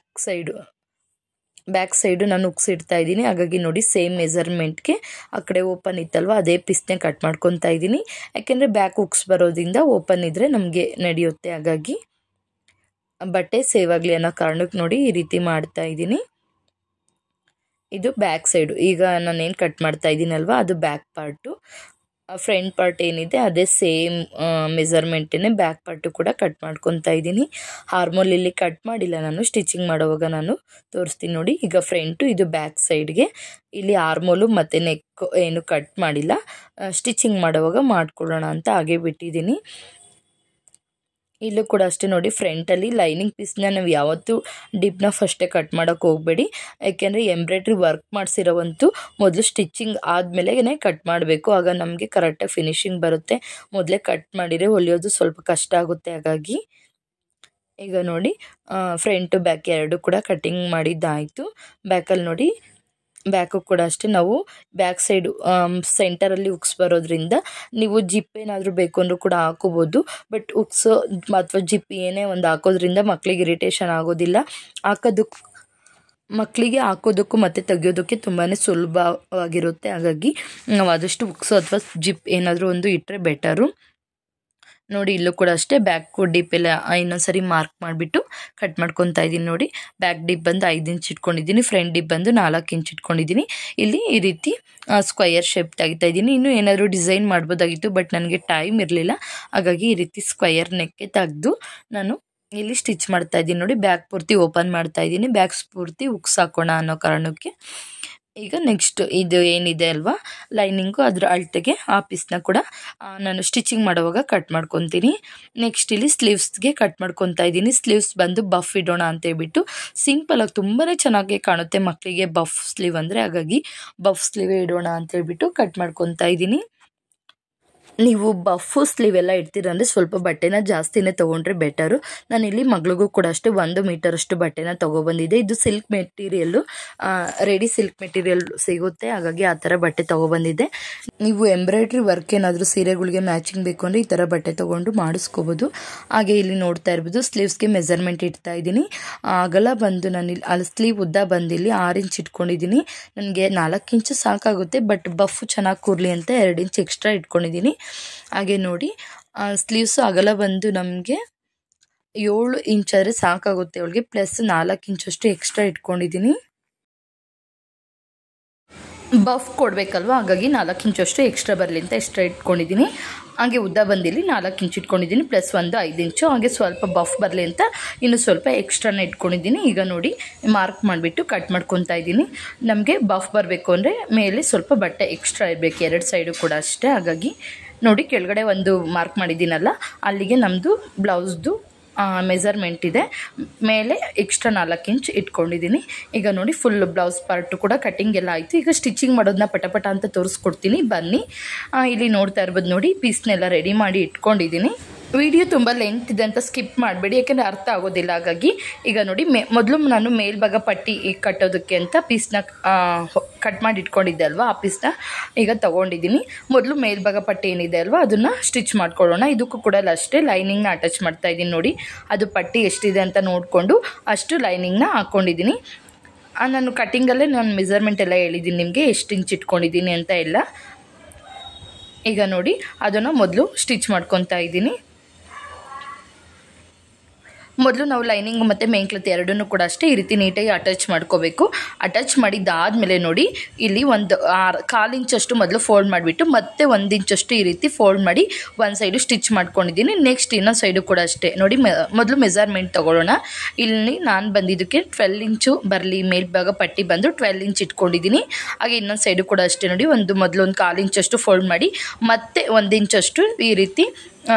ಬ್ಯಾಕ್ ಸೈಡು ನಾನು ಉಕ್ಸಿಡ್ತಾ ಇದ್ದೀನಿ. ಹಾಗಾಗಿ ನೋಡಿ ಸೇಮ್ ಮೆಜರ್ಮೆಂಟ್ಗೆ ಆ ಕಡೆ ಓಪನ್ ಇತ್ತಲ್ವ ಅದೇ ಪೀಸ್ನೇ ಕಟ್ ಮಾಡ್ಕೊತಾ ಇದ್ದೀನಿ. ಯಾಕೆಂದರೆ ಬ್ಯಾಕ್ ಉಕ್ಸ್ ಬರೋದ್ರಿಂದ ಓಪನ್ ಇದ್ದರೆ ನಮಗೆ ನಡೆಯುತ್ತೆ. ಹಾಗಾಗಿ ಬಟ್ಟೆ ಸೇವ್ ಆಗಲಿ ಅನ್ನೋ ಕಾರಣಕ್ಕೆ ನೋಡಿ ಈ ರೀತಿ ಮಾಡ್ತಾ ಇದ್ದೀನಿ. ಇದು ಬ್ಯಾಕ್ ಸೈಡು. ಈಗ ನಾನೇನು ಕಟ್ ಮಾಡ್ತಾ ಇದ್ದೀನಲ್ವ ಅದು ಬ್ಯಾಕ್ ಪಾರ್ಟು. ಫ್ರಂಟ್ ಪಾರ್ಟ್ ಏನಿದೆ ಅದೇ ಸೇಮ್ ಮೆಜರ್ಮೆಂಟೇ ಬ್ಯಾಕ್ ಪಾರ್ಟು ಕೂಡ ಕಟ್ ಮಾಡ್ಕೊತಾ ಇದ್ದೀನಿ. ಆರ್ಮೋಲ್ ಇಲ್ಲಿ ಕಟ್ ಮಾಡಿಲ್ಲ, ನಾನು ಸ್ಟಿಚಿಂಗ್ ಮಾಡೋವಾಗ ನಾನು ತೋರಿಸ್ತೀನಿ ನೋಡಿ. ಈಗ ಫ್ರಂಟು ಇದು ಬ್ಯಾಕ್ ಸೈಡ್ಗೆ, ಇಲ್ಲಿ ಆರ್ಮೋಲು ಮತ್ತು ನೆಕ್ ಏನು ಕಟ್ ಮಾಡಿಲ್ಲ, ಸ್ಟಿಚಿಂಗ್ ಮಾಡೋವಾಗ ಮಾಡ್ಕೊಳ್ಳೋಣ ಅಂತ ಹಾಗೆ ಬಿಟ್ಟಿದ್ದೀನಿ. ಇಲ್ಲೂ ಕೂಡ ಅಷ್ಟೇ ನೋಡಿ ಫ್ರಂಟಲ್ಲಿ ಲೈನಿಂಗ್ ಪೀಸ್ನ ನಾವು ಯಾವತ್ತೂ ಡಿಪ್ನ ಫಸ್ಟೇ ಕಟ್ ಮಾಡೋಕ್ಕೆ ಹೋಗಬೇಡಿ. ಯಾಕೆಂದರೆ ಎಂಬ್ರಾಯ್ಡ್ರಿ ವರ್ಕ್ ಮಾಡಿಸಿರೋವಂತೂ ಮೊದಲು ಸ್ಟಿಚಿಂಗ್ ಆದಮೇಲೆ ಕಟ್ ಮಾಡಬೇಕು, ಆಗ ನಮಗೆ ಕರೆಕ್ಟಾಗಿ ಫಿನಿಶಿಂಗ್ ಬರುತ್ತೆ. ಮೊದಲೇ ಕಟ್ ಮಾಡಿದರೆ ಹೊಲಿಯೋದು ಸ್ವಲ್ಪ ಕಷ್ಟ ಆಗುತ್ತೆ. ಹಾಗಾಗಿ ಈಗ ನೋಡಿ ಫ್ರಂಟು ಬ್ಯಾಕ್ ಎರಡು ಕೂಡ ಕಟಿಂಗ್ ಮಾಡಿದ್ದಾಯಿತು. ಬ್ಯಾಕಲ್ಲಿ ನೋಡಿ ಬ್ಯಾಕು ಕೂಡ ಅಷ್ಟೇ ನಾವು ಬ್ಯಾಕ್ ಸೈಡು ಸೆಂಟರಲ್ಲಿ ಉಕ್ಸ್ ಬರೋದ್ರಿಂದ ನೀವು ಜಿಪ್ ಏನಾದರೂ ಬೇಕು ಅಂದರೂ ಕೂಡ ಹಾಕೋಬೋದು. ಬಟ್ ಉಕ್ಸು ಅಥವಾ ಜಿಪ್ ಏನೇ ಒಂದು ಹಾಕೋದ್ರಿಂದ ಮಕ್ಕಳಿಗೆ ಇರಿಟೇಷನ್ ಆಗೋದಿಲ್ಲ. ಮಕ್ಕಳಿಗೆ ಹಾಕೋದಕ್ಕೂ ಮತ್ತು ತೆಗಿಯೋದಕ್ಕೆ ತುಂಬಾ ಸುಲಭವಾಗಿರುತ್ತೆ. ಹಾಗಾಗಿ ನಾವು ಆದಷ್ಟು ಉಕ್ಸು ಅಥವಾ ಜಿಪ್ ಏನಾದರೂ ಒಂದು ಇಟ್ಟರೆ ಬೆಟರು. ನೋಡಿ ಇಲ್ಲೂ ಕೂಡ ಅಷ್ಟೇ ಬ್ಯಾಕ್ ಡಿಪ್ ಎಲ್ಲ ಇನ್ನೊಂದ್ಸರಿ ಮಾರ್ಕ್ ಮಾಡಿಬಿಟ್ಟು ಕಟ್ ಮಾಡ್ಕೊತಾ ಇದ್ದೀನಿ ನೋಡಿ. ಬ್ಯಾಕ್ ಡಿಪ್ ಬಂದು 5 ಇಂಚ್ ಇಟ್ಕೊಂಡಿದ್ದೀನಿ, ಫ್ರಂಟ್ ಡಿಪ್ ಬಂದು 4 ಇಂಚ್ ಇಟ್ಕೊಂಡಿದ್ದೀನಿ. ಇಲ್ಲಿ ಈ ರೀತಿ ಸ್ಕ್ವಯರ್ ಶೇಪ್ ತೆಗಿತಾ ಇದ್ದೀನಿ. ಇನ್ನೂ ಏನಾದರೂ ಡಿಸೈನ್ ಮಾಡ್ಬೋದಾಗಿತ್ತು, ಬಟ್ ನನಗೆ ಟೈಮ್ ಇರಲಿಲ್ಲ. ಹಾಗಾಗಿ ಈ ರೀತಿ ಸ್ಕ್ವಯರ್ ನೆಕ್ಕೆ ತೆಗೆದು ನಾನು ಇಲ್ಲಿ ಸ್ಟಿಚ್ ಮಾಡ್ತಾ ಇದ್ದೀನಿ ನೋಡಿ. ಬ್ಯಾಕ್ ಪೂರ್ತಿ ಓಪನ್ ಮಾಡ್ತಾ ಇದ್ದೀನಿ, ಬ್ಯಾಕ್ ಪೂರ್ತಿ ಉಕ್ಸ್ ಹಾಕೋಣ ಅನ್ನೋ ಕಾರಣಕ್ಕೆ. ಈಗ ನೆಕ್ಸ್ಟ್ ಇದು ಏನಿದೆ ಅಲ್ವಾ ಲೈನಿಂಗು, ಅದರ ಅಳತೆಗೆ ಆ ಪೀಸ್ನ ಕೂಡ ನಾನು ಸ್ಟಿಚಿಂಗ್ ಮಾಡುವಾಗ ಕಟ್ ಮಾಡ್ಕೊತೀನಿ. ನೆಕ್ಸ್ಟ್ ಇಲ್ಲಿ ಸ್ಲೀವ್ಸ್ಗೆ ಕಟ್ ಮಾಡ್ಕೊತಾ ಇದ್ದೀನಿ. ಸ್ಲೀವ್ಸ್ ಬಂದು ಬಫ್ ಇಡೋಣ ಅಂತ ಹೇಳ್ಬಿಟ್ಟು ಸಿಂಪಲಾಗಿ ತುಂಬಾ ಚೆನ್ನಾಗಿ ಕಾಣುತ್ತೆ ಮಕ್ಕಳಿಗೆ ಬಫ್ ಸ್ಲೀವ್ ಅಂದರೆ. ಹಾಗಾಗಿ ಬಫ್ ಸ್ಲೀವೇ ಇಡೋಣ ಅಂತ ಹೇಳ್ಬಿಟ್ಟು ಕಟ್ ಮಾಡ್ಕೊತಾ ಇದ್ದೀನಿ. ನೀವು ಬಫು ಸ್ಲೀವ್ ಎಲ್ಲ ಇಡ್ತೀರ ಅಂದರೆ ಸ್ವಲ್ಪ ಬಟ್ಟೆನ ಜಾಸ್ತಿನೇ ತೊಗೊಂಡ್ರೆ ಬೆಟರು. ನಾನಿಲ್ಲಿ ಮಗಳಿಗೂ ಕೂಡ ಅಷ್ಟೇ 1 ಮೀಟರಷ್ಟು ಬಟ್ಟೆನ ತೊಗೊಬಂದಿದ್ದೆ. ಇದು silk material, ready silk material ಸಿಗುತ್ತೆ, ಹಾಗಾಗಿ ಆ ಥರ ಬಟ್ಟೆ ತೊಗೊಬಂದಿದ್ದೆ. ನೀವು ಎಂಬ್ರಾಯ್ಡ್ರಿ ವರ್ಕ್ ಏನಾದರೂ ಸೀರೆಗಳಿಗೆ ಮ್ಯಾಚಿಂಗ್ ಬೇಕು ಅಂದರೆ ಈ ಥರ ಬಟ್ಟೆ ತೊಗೊಂಡು ಮಾಡಿಸ್ಕೋಬೋದು. ಹಾಗೆ ಇಲ್ಲಿ ನೋಡ್ತಾ ಇರ್ಬೋದು ಸ್ಲೀವ್ಸ್ಗೆ ಮೆಜರ್ಮೆಂಟ್ ಇಡ್ತಾ ಇದ್ದೀನಿ. ಅಗಲ ಬಂದು ನಾನು ಇಲ್ಲಿ ಅಲ್ಲಿ ಸ್ಲೀವ್ ಉದ್ದ ಬಂದಿಲ್ಲಿ 6 ಇಂಚ್ ಇಟ್ಕೊಂಡಿದ್ದೀನಿ. ನನಗೆ 4 ಇಂಚು ಸಾಕಾಗುತ್ತೆ, ಬಟ್ ಬಫ್ ಚೆನ್ನಾಗಿ ಕೂರಲಿ ಅಂತ 2 ಇಂಚ್ ಎಕ್ಸ್ಟ್ರಾ ಇಟ್ಕೊಂಡಿದ್ದೀನಿ. ಹಾಗೆ ನೋಡಿ ಸ್ಲೀವ್ಸು ಅಗಲ ಬಂದು ನಮಗೆ 7 ಇಂಚ್ ಆದರೆ ಸಾಕಾಗುತ್ತೆ ಅವಳಿಗೆ, ಪ್ಲಸ್ 4 ಇಂಚಷ್ಟು ಎಕ್ಸ್ಟ್ರಾ ಇಟ್ಕೊಂಡಿದ್ದೀನಿ. ಬಫ್ ಕೊಡಬೇಕಲ್ವ, ಹಾಗಾಗಿ 4 ಇಂಚಷ್ಟು ಎಕ್ಸ್ಟ್ರಾ ಬರಲಿ ಅಂತ ಎಕ್ಸ್ಟ್ರಾ ಇಟ್ಕೊಂಡಿದ್ದೀನಿ. ಹಾಗೆ ಉದ್ದ ಬಂದಿಲ್ಲಿ 4 ಇಂಚ್ ಇಟ್ಕೊಂಡಿದ್ದೀನಿ, ಪ್ಲಸ್ ಒಂದು 5 ಇಂಚು. ಹಾಗೆ ಸ್ವಲ್ಪ ಬಫ್ ಬರಲಿ ಅಂತ ಇನ್ನು ಸ್ವಲ್ಪ ಎಕ್ಸ್ಟ್ರಾನ ಇಟ್ಕೊಂಡಿದ್ದೀನಿ. ಈಗ ನೋಡಿ ಮಾರ್ಕ್ ಮಾಡಿಬಿಟ್ಟು ಕಟ್ ಮಾಡ್ಕೊತಾ ಇದ್ದೀನಿ. ನಮಗೆ ಬಫ್ ಬರಬೇಕು ಅಂದರೆ ಮೇಲೆ ಸ್ವಲ್ಪ ಬಟ್ಟೆ ಎಕ್ಸ್ಟ್ರಾ ಇರಬೇಕು, 2 ಸೈಡು ಕೂಡ ಅಷ್ಟೇ. ಹಾಗಾಗಿ ನೋಡಿ ಕೆಳಗಡೆ ಒಂದು ಮಾರ್ಕ್ ಮಾಡಿದ್ದೀನಲ್ಲ, ಅಲ್ಲಿಗೆ ನಮ್ಮದು ಬ್ಲೌಸ್ದು ಮೆಜರ್ಮೆಂಟ್ ಇದೆ, ಮೇಲೆ ಎಕ್ಸ್ಟ್ರಾ 4 ಇಂಚ್ ಇಟ್ಕೊಂಡಿದ್ದೀನಿ. ಈಗ ನೋಡಿ ಫುಲ್ ಬ್ಲೌಸ್ ಪಾರ್ಟು ಕೂಡ ಕಟ್ಟಿಂಗ್ ಎಲ್ಲ ಆಯಿತು. ಈಗ ಸ್ಟಿಚಿಂಗ್ ಮಾಡೋದನ್ನ ಪಟಪಟ ಅಂತ ತೋರಿಸ್ಕೊಡ್ತೀನಿ ಬನ್ನಿ. ಇಲ್ಲಿ ನೋಡ್ತಾ ಇರ್ಬೋದು ನೋಡಿ ಪೀಸ್ನೆಲ್ಲ ರೆಡಿ ಮಾಡಿ ಇಟ್ಕೊಂಡಿದ್ದೀನಿ. ವಿಡಿಯೋ ತುಂಬ ಲೆಂತ್ ಇದೆ ಅಂತ ಸ್ಕಿಪ್ ಮಾಡಬೇಡಿ, ಯಾಕೆಂದರೆ ಅರ್ಥ ಆಗೋದಿಲ್ಲ. ಹಾಗಾಗಿ ಈಗ ನೋಡಿ ಮೊದಲು ನಾನು ಮೇಲ್ಭಾಗ ಪಟ್ಟಿ ಕಟ್ಟೋದಕ್ಕೆ ಅಂತ ಪೀಸ್ನ ಕಟ್ ಮಾಡಿ ಇಟ್ಕೊಂಡಿದ್ದೆ ಅಲ್ವಾ, ಆ ಪೀಸ್ನ ಈಗ ತೊಗೊಂಡಿದ್ದೀನಿ. ಮೊದಲು ಮೇಲ್ಭಾಗ ಪಟ್ಟಿ ಏನಿದೆ ಅಲ್ವಾ ಅದನ್ನು ಸ್ಟಿಚ್ ಮಾಡ್ಕೊಳ್ಳೋಣ. ಇದಕ್ಕೂ ಕೂಡ ಅಷ್ಟೇ ಲೈನಿಂಗ್ನ ಅಟ್ಯಾಚ್ ಮಾಡ್ತಾ ಇದ್ದೀನಿ. ನೋಡಿ ಅದು ಪಟ್ಟಿ ಎಷ್ಟಿದೆ ಅಂತ ನೋಡಿಕೊಂಡು ಅಷ್ಟು ಲೈನಿಂಗ್ನ ಹಾಕ್ಕೊಂಡಿದ್ದೀನಿ. ನಾನು ಕಟ್ಟಿಂಗಲ್ಲೇ ನಾನು ಮೆಜರ್ಮೆಂಟ್ ಎಲ್ಲ ಹೇಳಿದ್ದೀನಿ ನಿಮಗೆ, ಎಷ್ಟು ಇಂಚ್ ಇಟ್ಕೊಂಡಿದ್ದೀನಿ ಅಂತ ಎಲ್ಲ. ಈಗ ನೋಡಿ ಅದನ್ನು ಮೊದಲು ಸ್ಟಿಚ್ ಮಾಡ್ಕೊತಾ ಇದ್ದೀನಿ. ಮೊದಲು ನಾವು ಲೈನಿಂಗ್ ಮತ್ತು ಮೇನ್ ಕ್ಲಾತ್ ಎರಡನ್ನೂ ಕೂಡ ಅಷ್ಟೇ ಈ ರೀತಿ ನೀಟಾಗಿ ಅಟ್ಯಾಚ್ ಮಾಡ್ಕೋಬೇಕು. ಅಟ್ಯಾಚ್ ಮಾಡಿದ್ದಾದಮೇಲೆ ನೋಡಿ ಇಲ್ಲಿ ಒಂದು 1/4 ಇಂಚಷ್ಟು ಮೊದಲು ಫೋಲ್ಡ್ ಮಾಡಿಬಿಟ್ಟು ಮತ್ತೆ 1 ಇಂಚಷ್ಟು ಈ ರೀತಿ ಫೋಲ್ಡ್ ಮಾಡಿ ಒಂದು ಸೈಡು ಸ್ಟಿಚ್ ಮಾಡ್ಕೊಂಡಿದ್ದೀನಿ. ನೆಕ್ಸ್ಟ್ ಇನ್ನೊಂದು ಸೈಡು ಕೂಡ ಅಷ್ಟೇ ನೋಡಿ ಮೊದಲು ಮೆಜರ್ಮೆಂಟ್ ತೊಗೊಳ್ಳೋಣ. ಇಲ್ಲಿ ನಾನು ಬಂದಿದ್ದಕ್ಕೆ 12 ಇಂಚು ಬರಲಿ, ಮೇಲ್ಭಾಗ ಪಟ್ಟಿ ಬಂದು 12 ಇಂಚ್ ಇಟ್ಕೊಂಡಿದ್ದೀನಿ. ಹಾಗೆ ಇನ್ನೊಂದು ಸೈಡು ಕೂಡ ಅಷ್ಟೇ ನೋಡಿ ಮೊದಲು ಒಂದು 1/4 ಇಂಚಷ್ಟು ಫೋಲ್ಡ್ ಮಾಡಿ ಮತ್ತೆ 1 ಇಂಚಷ್ಟು ಈ ರೀತಿ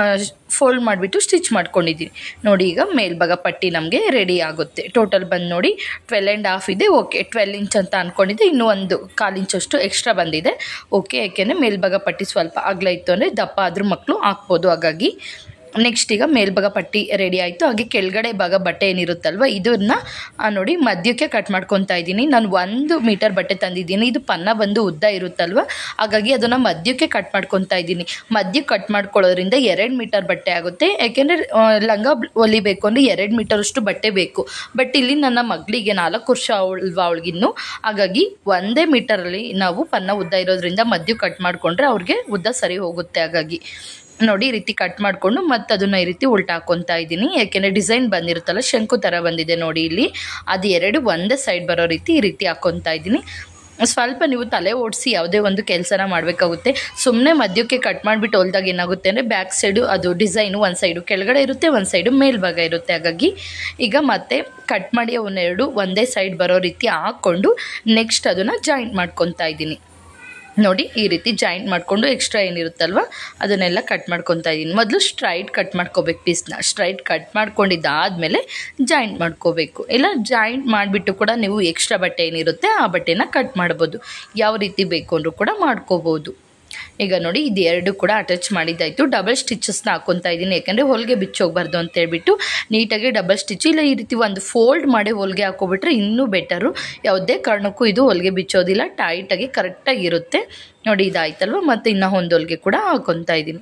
ಫೋಲ್ಡ್ ಮಾಡಿಬಿಟ್ಟು ಸ್ಟಿಚ್ ಮಾಡ್ಕೊಂಡಿದ್ದೀನಿ. ನೋಡಿ ಈಗ ಮೇಲ್ಭಾಗ ಪಟ್ಟಿ ನಮಗೆ ರೆಡಿ ಆಗುತ್ತೆ. ಟೋಟಲ್ ಬಂದು ನೋಡಿ 12.5 ಇದೆ. ಓಕೆ 12 ಇಂಚ್ ಅಂತ ಅಂದ್ಕೊಂಡಿದ್ದೆ, ಇನ್ನೂ ಒಂದು 1/4 ಇಂಚಷ್ಟು ಎಕ್ಸ್ಟ್ರಾ ಬಂದಿದೆ. ಓಕೆ, ಯಾಕೆಂದರೆ ಮೇಲ್ಭಾಗ ಪಟ್ಟಿ ಸ್ವಲ್ಪ ಅಗಲ ಇತ್ತು ಅಂದರೆ ದಪ್ಪ ಆದರೂ ಮಕ್ಕಳು ಹಾಕ್ಬೋದು. ಹಾಗಾಗಿ ನೆಕ್ಸ್ಟ್ ಈಗ ಮೇಲ್ಭಾಗ ಪಟ್ಟಿ ರೆಡಿ ಆಯಿತು. ಹಾಗೆ ಕೆಳಗಡೆ ಭಾಗ ಬಟ್ಟೆ ಏನಿರುತ್ತಲ್ವ ಇದನ್ನು ನೋಡಿ ಮಧ್ಯಕ್ಕೆ ಕಟ್ ಮಾಡ್ಕೊತಾ ಇದ್ದೀನಿ. ನಾನು 1 ಮೀಟರ್ ಬಟ್ಟೆ ತಂದಿದ್ದೀನಿ. ಇದು ಪನ್ನ ಬಂದು ಉದ್ದ ಇರುತ್ತಲ್ವ, ಹಾಗಾಗಿ ಅದನ್ನು ಮಧ್ಯಕ್ಕೆ ಕಟ್ ಮಾಡ್ಕೊತಾ ಇದ್ದೀನಿ. ಮಧ್ಯಕ್ಕೆ ಕಟ್ ಮಾಡ್ಕೊಳ್ಳೋದ್ರಿಂದ 2 ಮೀಟರ್ ಬಟ್ಟೆ ಆಗುತ್ತೆ. ಯಾಕೆಂದರೆ ಲಂಗ ಹೊಲಿಬೇಕು ಅಂದರೆ 2 ಮೀಟರಷ್ಟು ಬಟ್ಟೆ ಬೇಕು. ಬಟ್ ಇಲ್ಲಿ ನನ್ನ ಮಗಳಿಗೆ 4 ವರ್ಷ ಅಲ್ವಾ ಅವಳಿಗಿನ್ನು, ಹಾಗಾಗಿ 1 ಮೀಟರಲ್ಲಿ ನಾವು ಪನ್ನ ಉದ್ದ ಇರೋದ್ರಿಂದ ಮಧ್ಯಕ್ಕೆ ಕಟ್ ಮಾಡಿಕೊಂಡ್ರೆ ಅವ್ರಿಗೆ ಉದ್ದ ಸರಿ ಹೋಗುತ್ತೆ. ಹಾಗಾಗಿ ನೋಡಿ ಈ ರೀತಿ ಕಟ್ ಮಾಡಿಕೊಂಡು ಮತ್ತೆ ಅದನ್ನು ಈ ರೀತಿ ಉಲ್ಟಾ ಹಾಕ್ಕೊತಾ ಇದ್ದೀನಿ. ಯಾಕೆಂದರೆ ಡಿಸೈನ್ ಬಂದಿರುತ್ತಲ್ಲ ಶಂಕು ಥರ ಬಂದಿದೆ ನೋಡಿ ಇಲ್ಲಿ, ಅದು 2 ಒಂದೇ ಸೈಡ್ ಬರೋ ರೀತಿ ಈ ರೀತಿ ಹಾಕ್ಕೊತಾ ಇದ್ದೀನಿ. ಸ್ವಲ್ಪ ನೀವು ತಲೆ ಓಡಿಸಿ ಯಾವುದೇ ಒಂದು ಕೆಲಸನ ಮಾಡಬೇಕಾಗುತ್ತೆ. ಸುಮ್ಮನೆ ಮಧ್ಯಕ್ಕೆ ಕಟ್ ಮಾಡಿಬಿಟ್ಟು ಹೊಲ್ದಾಗ ಏನಾಗುತ್ತೆ ಅಂದರೆ ಬ್ಯಾಕ್ ಸೈಡು ಅದು ಡಿಸೈನು ಒಂದು ಸೈಡು ಕೆಳಗಡೆ ಇರುತ್ತೆ, ಒಂದು ಸೈಡು ಮೇಲ್ಭಾಗ ಇರುತ್ತೆ. ಹಾಗಾಗಿ ಈಗ ಮತ್ತೆ ಕಟ್ ಮಾಡಿ ಅವನ್ನೆರಡು ಒಂದೇ ಸೈಡ್ ಬರೋ ರೀತಿ ಹಾಕ್ಕೊಂಡು ನೆಕ್ಸ್ಟ್ ಅದನ್ನು ಜಾಯಿಂಟ್ ಮಾಡ್ಕೊತಾ ಇದ್ದೀನಿ. ನೋಡಿ ಈ ರೀತಿ ಜಾಯಿಂಟ್ ಮಾಡಿಕೊಂಡು ಎಕ್ಸ್ಟ್ರಾ ಏನಿರುತ್ತಲ್ವ ಅದನ್ನೆಲ್ಲ ಕಟ್ ಮಾಡ್ಕೊತಾ ಇದ್ದೀನಿ. ಮೊದಲು ಸ್ಟ್ರೈಟ್ ಕಟ್ ಮಾಡ್ಕೋಬೇಕು ಪೀಸ್ನ. ಸ್ಟ್ರೈಟ್ ಕಟ್ ಮಾಡ್ಕೊಂಡಿದ್ದಾದಮೇಲೆ ಜಾಯಿಂಟ್ ಮಾಡ್ಕೋಬೇಕು. ಇಲ್ಲ ಜಾಯಿಂಟ್ ಮಾಡಿಬಿಟ್ಟು ಕೂಡ ನೀವು ಎಕ್ಸ್ಟ್ರಾ ಬಟ್ಟೆ ಏನಿರುತ್ತೆ ಆ ಬಟ್ಟೆನ ಕಟ್ ಮಾಡ್ಬೋದು. ಯಾವ ರೀತಿ ಬೇಕು ಅಂದರೂ ಕೂಡ ಮಾಡ್ಕೋಬೋದು. ಈಗ ನೋಡಿ ಇದು 2 ಕೂಡ ಅಟ್ಯಾಚ್ ಮಾಡಿದ್ದಾಯಿತು. ಡಬಲ್ ಸ್ಟಿಚಸ್ನ ಹಾಕ್ಕೊತಾ ಇದ್ದೀನಿ, ಯಾಕೆಂದರೆ ಹೊಲಿಗೆ ಬಿಚ್ಚೋಗಬಾರ್ದು ಅಂತ ಹೇಳ್ಬಿಟ್ಟು ನೀಟಾಗಿ ಡಬಲ್ ಸ್ಟಿಚ್. ಇಲ್ಲ ಈ ರೀತಿ ಒಂದು ಫೋಲ್ಡ್ ಮಾಡಿ ಹೊಲಿಗೆ ಹಾಕ್ಕೊಬಿಟ್ರೆ ಇನ್ನೂ ಬೆಟರು. ಯಾವುದೇ ಕಾರಣಕ್ಕೂ ಇದು ಹೊಲಿಗೆ ಬಿಚ್ಚೋದಿಲ್ಲ, ಟೈಟಾಗಿ ಕರೆಕ್ಟಾಗಿರುತ್ತೆ. ನೋಡಿ ಇದಾಯ್ತಲ್ವ, ಮತ್ತು ಇನ್ನೂ ಒಂದು ಹೊಲಿಗೆ ಕೂಡ ಹಾಕ್ಕೊತಾ ಇದ್ದೀನಿ.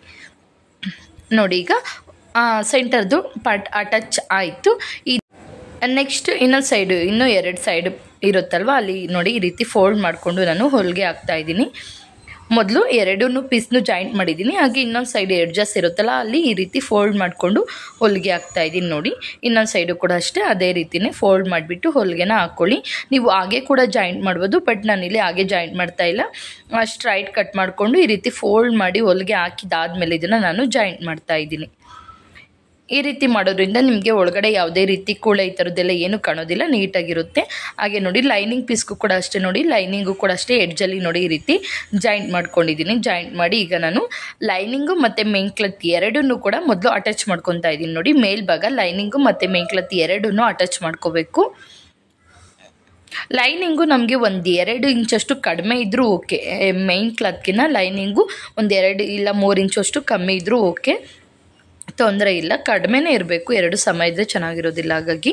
ನೋಡಿ ಈಗ ಸೆಂಟರ್ದು ಪಾರ್ಟ್ ಅಟ್ಯಾಚ್ ಆಯಿತು. ನೆಕ್ಸ್ಟ್ ಇನ್ನೊಂದು ಸೈಡು ಇನ್ನೂ 2 ಸೈಡು ಇರುತ್ತಲ್ವ ಅಲ್ಲಿ ನೋಡಿ ಈ ರೀತಿ ಫೋಲ್ಡ್ ಮಾಡಿಕೊಂಡು ನಾನು ಹೊಲಿಗೆ ಹಾಕ್ತಾಯಿದ್ದೀನಿ. ಮೊದಲು 2 ಪೀಸ್ನು ಜಾಯಿಂಟ್ ಮಾಡಿದ್ದೀನಿ. ಹಾಗೆ ಇನ್ನೊಂದು ಸೈಡ್ ಎಡ್ಜಸ್ ಇರುತ್ತಲ್ಲ ಅಲ್ಲಿ ಈ ರೀತಿ ಫೋಲ್ಡ್ ಮಾಡಿಕೊಂಡು ಹೊಲಿಗೆ ಹಾಕ್ತಾಯಿದ್ದೀನಿ. ನೋಡಿ ಇನ್ನೊಂದು ಸೈಡು ಕೂಡ ಅಷ್ಟೇ ಅದೇ ರೀತಿಯೇ ಫೋಲ್ಡ್ ಮಾಡಿಬಿಟ್ಟು ಹೊಲಿಗೆನ ಹಾಕ್ಕೊಳ್ಳಿ. ನೀವು ಹಾಗೆ ಕೂಡ ಜಾಯಿಂಟ್ ಮಾಡ್ಬೋದು, ಬಟ್ ನಾನಿಲ್ಲಿ ಹಾಗೆ ಜಾಯಿಂಟ್ ಮಾಡ್ತಾಯಿಲ್ಲ. ಸ್ಟ್ರೈಟ್ ಕಟ್ ಮಾಡಿಕೊಂಡು ಈ ರೀತಿ ಫೋಲ್ಡ್ ಮಾಡಿ ಹೊಲಿಗೆ ಹಾಕಿದಾದ್ಮೇಲೆ ಇದನ್ನು ನಾನು ಜಾಯಿಂಟ್ ಮಾಡ್ತಾಯಿದ್ದೀನಿ. ಈ ರೀತಿ ಮಾಡೋದ್ರಿಂದ ನಿಮಗೆ ಒಳಗಡೆ ಯಾವುದೇ ರೀತಿ ಕೂಳೆ ಈ ಥರದ್ದೆಲ್ಲ ಏನೂ ಕಾಣೋದಿಲ್ಲ, ನೀಟಾಗಿರುತ್ತೆ. ಹಾಗೆ ನೋಡಿ ಲೈನಿಂಗ್ ಪೀಸ್ಗೂ ಕೂಡ ಅಷ್ಟೇ ನೋಡಿ ಲೈನಿಂಗು ಕೂಡ ಅಷ್ಟೇ ಎಡ್ಜಲ್ಲಿ ನೋಡಿ ಈ ರೀತಿ ಜಾಯಿಂಟ್ ಮಾಡ್ಕೊಂಡಿದ್ದೀನಿ. ಜಾಯಿಂಟ್ ಮಾಡಿ ಈಗ ನಾನು ಲೈನಿಂಗು ಮತ್ತು ಮೇನ್ ಕ್ಲಾತ್ ಎರಡನ್ನೂ ಕೂಡ ಮೊದಲು ಅಟ್ಯಾಚ್ ಮಾಡ್ಕೊತಾ ಇದ್ದೀನಿ. ನೋಡಿ ಮೇಲ್ಭಾಗ ಲೈನಿಂಗು ಮತ್ತು ಮೇನ್ ಕ್ಲಾತ್ ಎರಡನ್ನೂ ಅಟ್ಯಾಚ್ ಮಾಡ್ಕೋಬೇಕು. ಲೈನಿಂಗು ನಮಗೆ 1-2 ಇಂಚಷ್ಟು ಕಡಿಮೆ ಇದ್ದರೂ ಓಕೆ. ಮೈನ್ ಕ್ಲಾತ್ಗಿನ್ನ ಲೈನಿಂಗು 1-2 ಇಲ್ಲ 3 ಇಂಚಷ್ಟು ಕಮ್ಮಿ ಇದ್ದರೂ ಓಕೆ, ತೊಂದರೆ ಇಲ್ಲ. ಕಡಿಮೆನೇ ಇರಬೇಕು, 2 ಸಮ ಇದ್ದರೆ ಚೆನ್ನಾಗಿರೋದಿಲ್ಲ. ಹಾಗಾಗಿ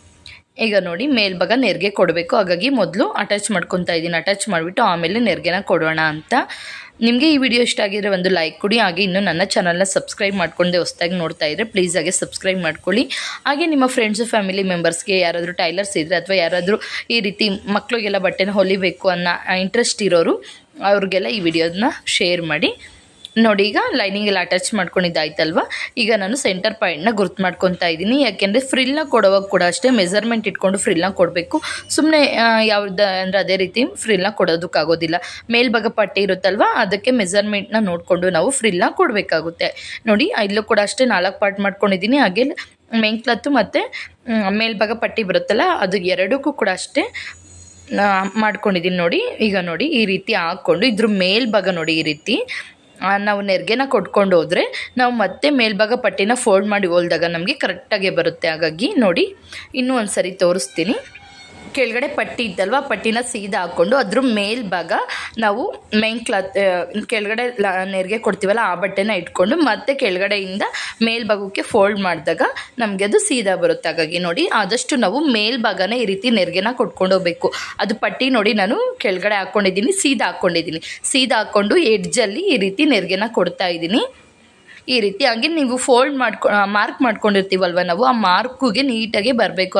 ಈಗ ನೋಡಿ ಮೇಲ್ಭಾಗ ನೆರಿಗೆ ಕೊಡಬೇಕು. ಹಾಗಾಗಿ ಮೊದಲು ಅಟ್ಯಾಚ್ ಮಾಡ್ಕೊತಾ ಇದ್ದೀನಿ. ಅಟ್ಯಾಚ್ ಮಾಡಿಬಿಟ್ಟು ಆಮೇಲೆ ನೆರಿಗೆನ ಕೊಡೋಣ ಅಂತ. ನಿಮಗೆ ಈ ವಿಡಿಯೋ ಇಷ್ಟ ಆಗಿದ್ರೆ ಒಂದು ಲೈಕ್ ಕೊಡಿ. ಹಾಗೆ ಇನ್ನೂ ನನ್ನ ಚಾನಲ್ನ ಸಬ್ಸ್ಕ್ರೈಬ್ ಮಾಡ್ಕೊಂಡೆ ಹೊಸದಾಗಿ ನೋಡ್ತಾ ಇದ್ದರೆ ಪ್ಲೀಸ್ ಹಾಗೆ ಸಬ್ಸ್ಕ್ರೈಬ್ ಮಾಡ್ಕೊಳ್ಳಿ. ಹಾಗೆ ನಿಮ್ಮ ಫ್ರೆಂಡ್ಸು ಫ್ಯಾಮಿಲಿ ಮೆಂಬರ್ಸ್ಗೆ ಯಾರಾದರೂ ಟೈಲರ್ಸ್ ಇದ್ದರೆ ಅಥವಾ ಯಾರಾದರೂ ಈ ರೀತಿ ಮಕ್ಕಳಿಗೆಲ್ಲ ಬಟ್ಟೆನ ಹೊಲಿಬೇಕು ಅನ್ನೋ ಇಂಟ್ರೆಸ್ಟ್ ಇರೋರು ಅವ್ರಿಗೆಲ್ಲ ಈ ವಿಡಿಯೋನ ಶೇರ್ ಮಾಡಿ. ನೋಡಿ ಈಗ ಲೈನಿಂಗ್ ಎಲ್ಲ ಅಟ್ಯಾಚ್ ಮಾಡ್ಕೊಂಡಿದ್ದಾಯ್ತಲ್ವ. ಈಗ ನಾನು ಸೆಂಟರ್ ಪಾಯಿಂಟ್ನ ಗುರ್ತು ಮಾಡ್ಕೊತಾ ಇದ್ದೀನಿ. ಯಾಕೆಂದರೆ ಫ್ರಿಲ್ನ ಕೊಡುವಾಗ ಕೂಡ ಅಷ್ಟೇ ಮೆಜರ್ಮೆಂಟ್ ಇಟ್ಕೊಂಡು ಫ್ರಿಲ್ನ ಕೊಡಬೇಕು. ಸುಮ್ಮನೆ ಯಾವ್ದು ಅಂದರೆ ಅದೇ ರೀತಿ ಫ್ರಿಲ್ನ ಕೊಡೋದಕ್ಕಾಗೋದಿಲ್ಲ. ಮೇಲ್ಭಾಗ ಪಟ್ಟಿ ಇರುತ್ತಲ್ವ ಅದಕ್ಕೆ ಮೆಜರ್ಮೆಂಟ್ನ ನೋಡಿಕೊಂಡು ನಾವು ಫ್ರಿಲ್ನ ಕೊಡಬೇಕಾಗುತ್ತೆ. ನೋಡಿ ಇಲ್ಲೂ ಕೂಡ ಅಷ್ಟೇ 4 ಪಾರ್ಟ್ ಮಾಡ್ಕೊಂಡಿದ್ದೀನಿ. ಹಾಗೆ ಮೇನ್ ಕ್ಲಾತು ಮತ್ತು ಮೇಲ್ಭಾಗ ಪಟ್ಟಿ ಬರುತ್ತಲ್ಲ ಅದು ಎರಡಕ್ಕೂ ಕೂಡ ಅಷ್ಟೇ ಮಾಡ್ಕೊಂಡಿದ್ದೀನಿ. ನೋಡಿ ಈಗ ನೋಡಿ ಈ ರೀತಿ ಹಾಕ್ಕೊಂಡು ಇದ್ರ ಮೇಲ್ಭಾಗ ನೋಡಿ ಈ ರೀತಿ ನಾವು ನೆರಿಗೆನ ಕೊಟ್ಕೊಂಡು ಹೋದರೆ ನಾವು ಮತ್ತೆ ಮೇಲ್ಭಾಗ ಪಟ್ಟಿನ ಫೋಲ್ಡ್ ಮಾಡಿ ಹೊಲ್ದಾಗ ನಮಗೆ ಕರೆಕ್ಟಾಗೆ ಬರುತ್ತೆ. ಹಾಗಾಗಿ ನೋಡಿ ಇನ್ನೂ ಒಂದು ಸರಿ ತೋರಿಸ್ತೀನಿ. ಕೆಳಗಡೆ ಪಟ್ಟಿ ಇದ್ದಲ್ವ, ಪಟ್ಟಿನ ಸೀದಾ ಹಾಕ್ಕೊಂಡು ಅದ್ರ ಮೇಲ್ಭಾಗ ನಾವು ಮೈನ್ ಕ್ಲಾತ್ ಕೆಳಗಡೆ ನೆರಿಗೆ ಕೊಡ್ತೀವಲ್ಲ ಆ ಬಟ್ಟೆನ ಇಟ್ಕೊಂಡು ಮತ್ತೆ ಕೆಳಗಡೆಯಿಂದ ಮೇಲ್ಭಾಗಕ್ಕೆ ಫೋಲ್ಡ್ ಮಾಡಿದಾಗ ನಮಗೆ ಅದು ಸೀದಾ ಬರುತ್ತೆ. ಹಾಗಾಗಿ ನೋಡಿ ಆದಷ್ಟು ನಾವು ಮೇಲ್ಭಾಗನೇ ಈ ರೀತಿ ನೆರಿಗೆನ ಕೊಟ್ಕೊಂಡು ಹೋಗ್ಬೇಕು. ಅದು ಪಟ್ಟಿ ನೋಡಿ ನಾನು ಕೆಳಗಡೆ ಹಾಕ್ಕೊಂಡಿದ್ದೀನಿ, ಸೀದಾ ಹಾಕ್ಕೊಂಡು ಎಡ್ಜಲ್ಲಿ ಈ ರೀತಿ ನೆರಿಗೆನ ಕೊಡ್ತಾ ಇದ್ದೀನಿ. ಈ ರೀತಿ ಹಾಗೆ ನೀವು ಫೋಲ್ಡ್ ಮಾರ್ಕ್ ಮಾಡ್ಕೊಂಡಿರ್ತೀವಲ್ವ ನಾವು ಆ ಮಾರ್ಕಿಗೆ ನೀಟಾಗಿ ಬರಬೇಕು.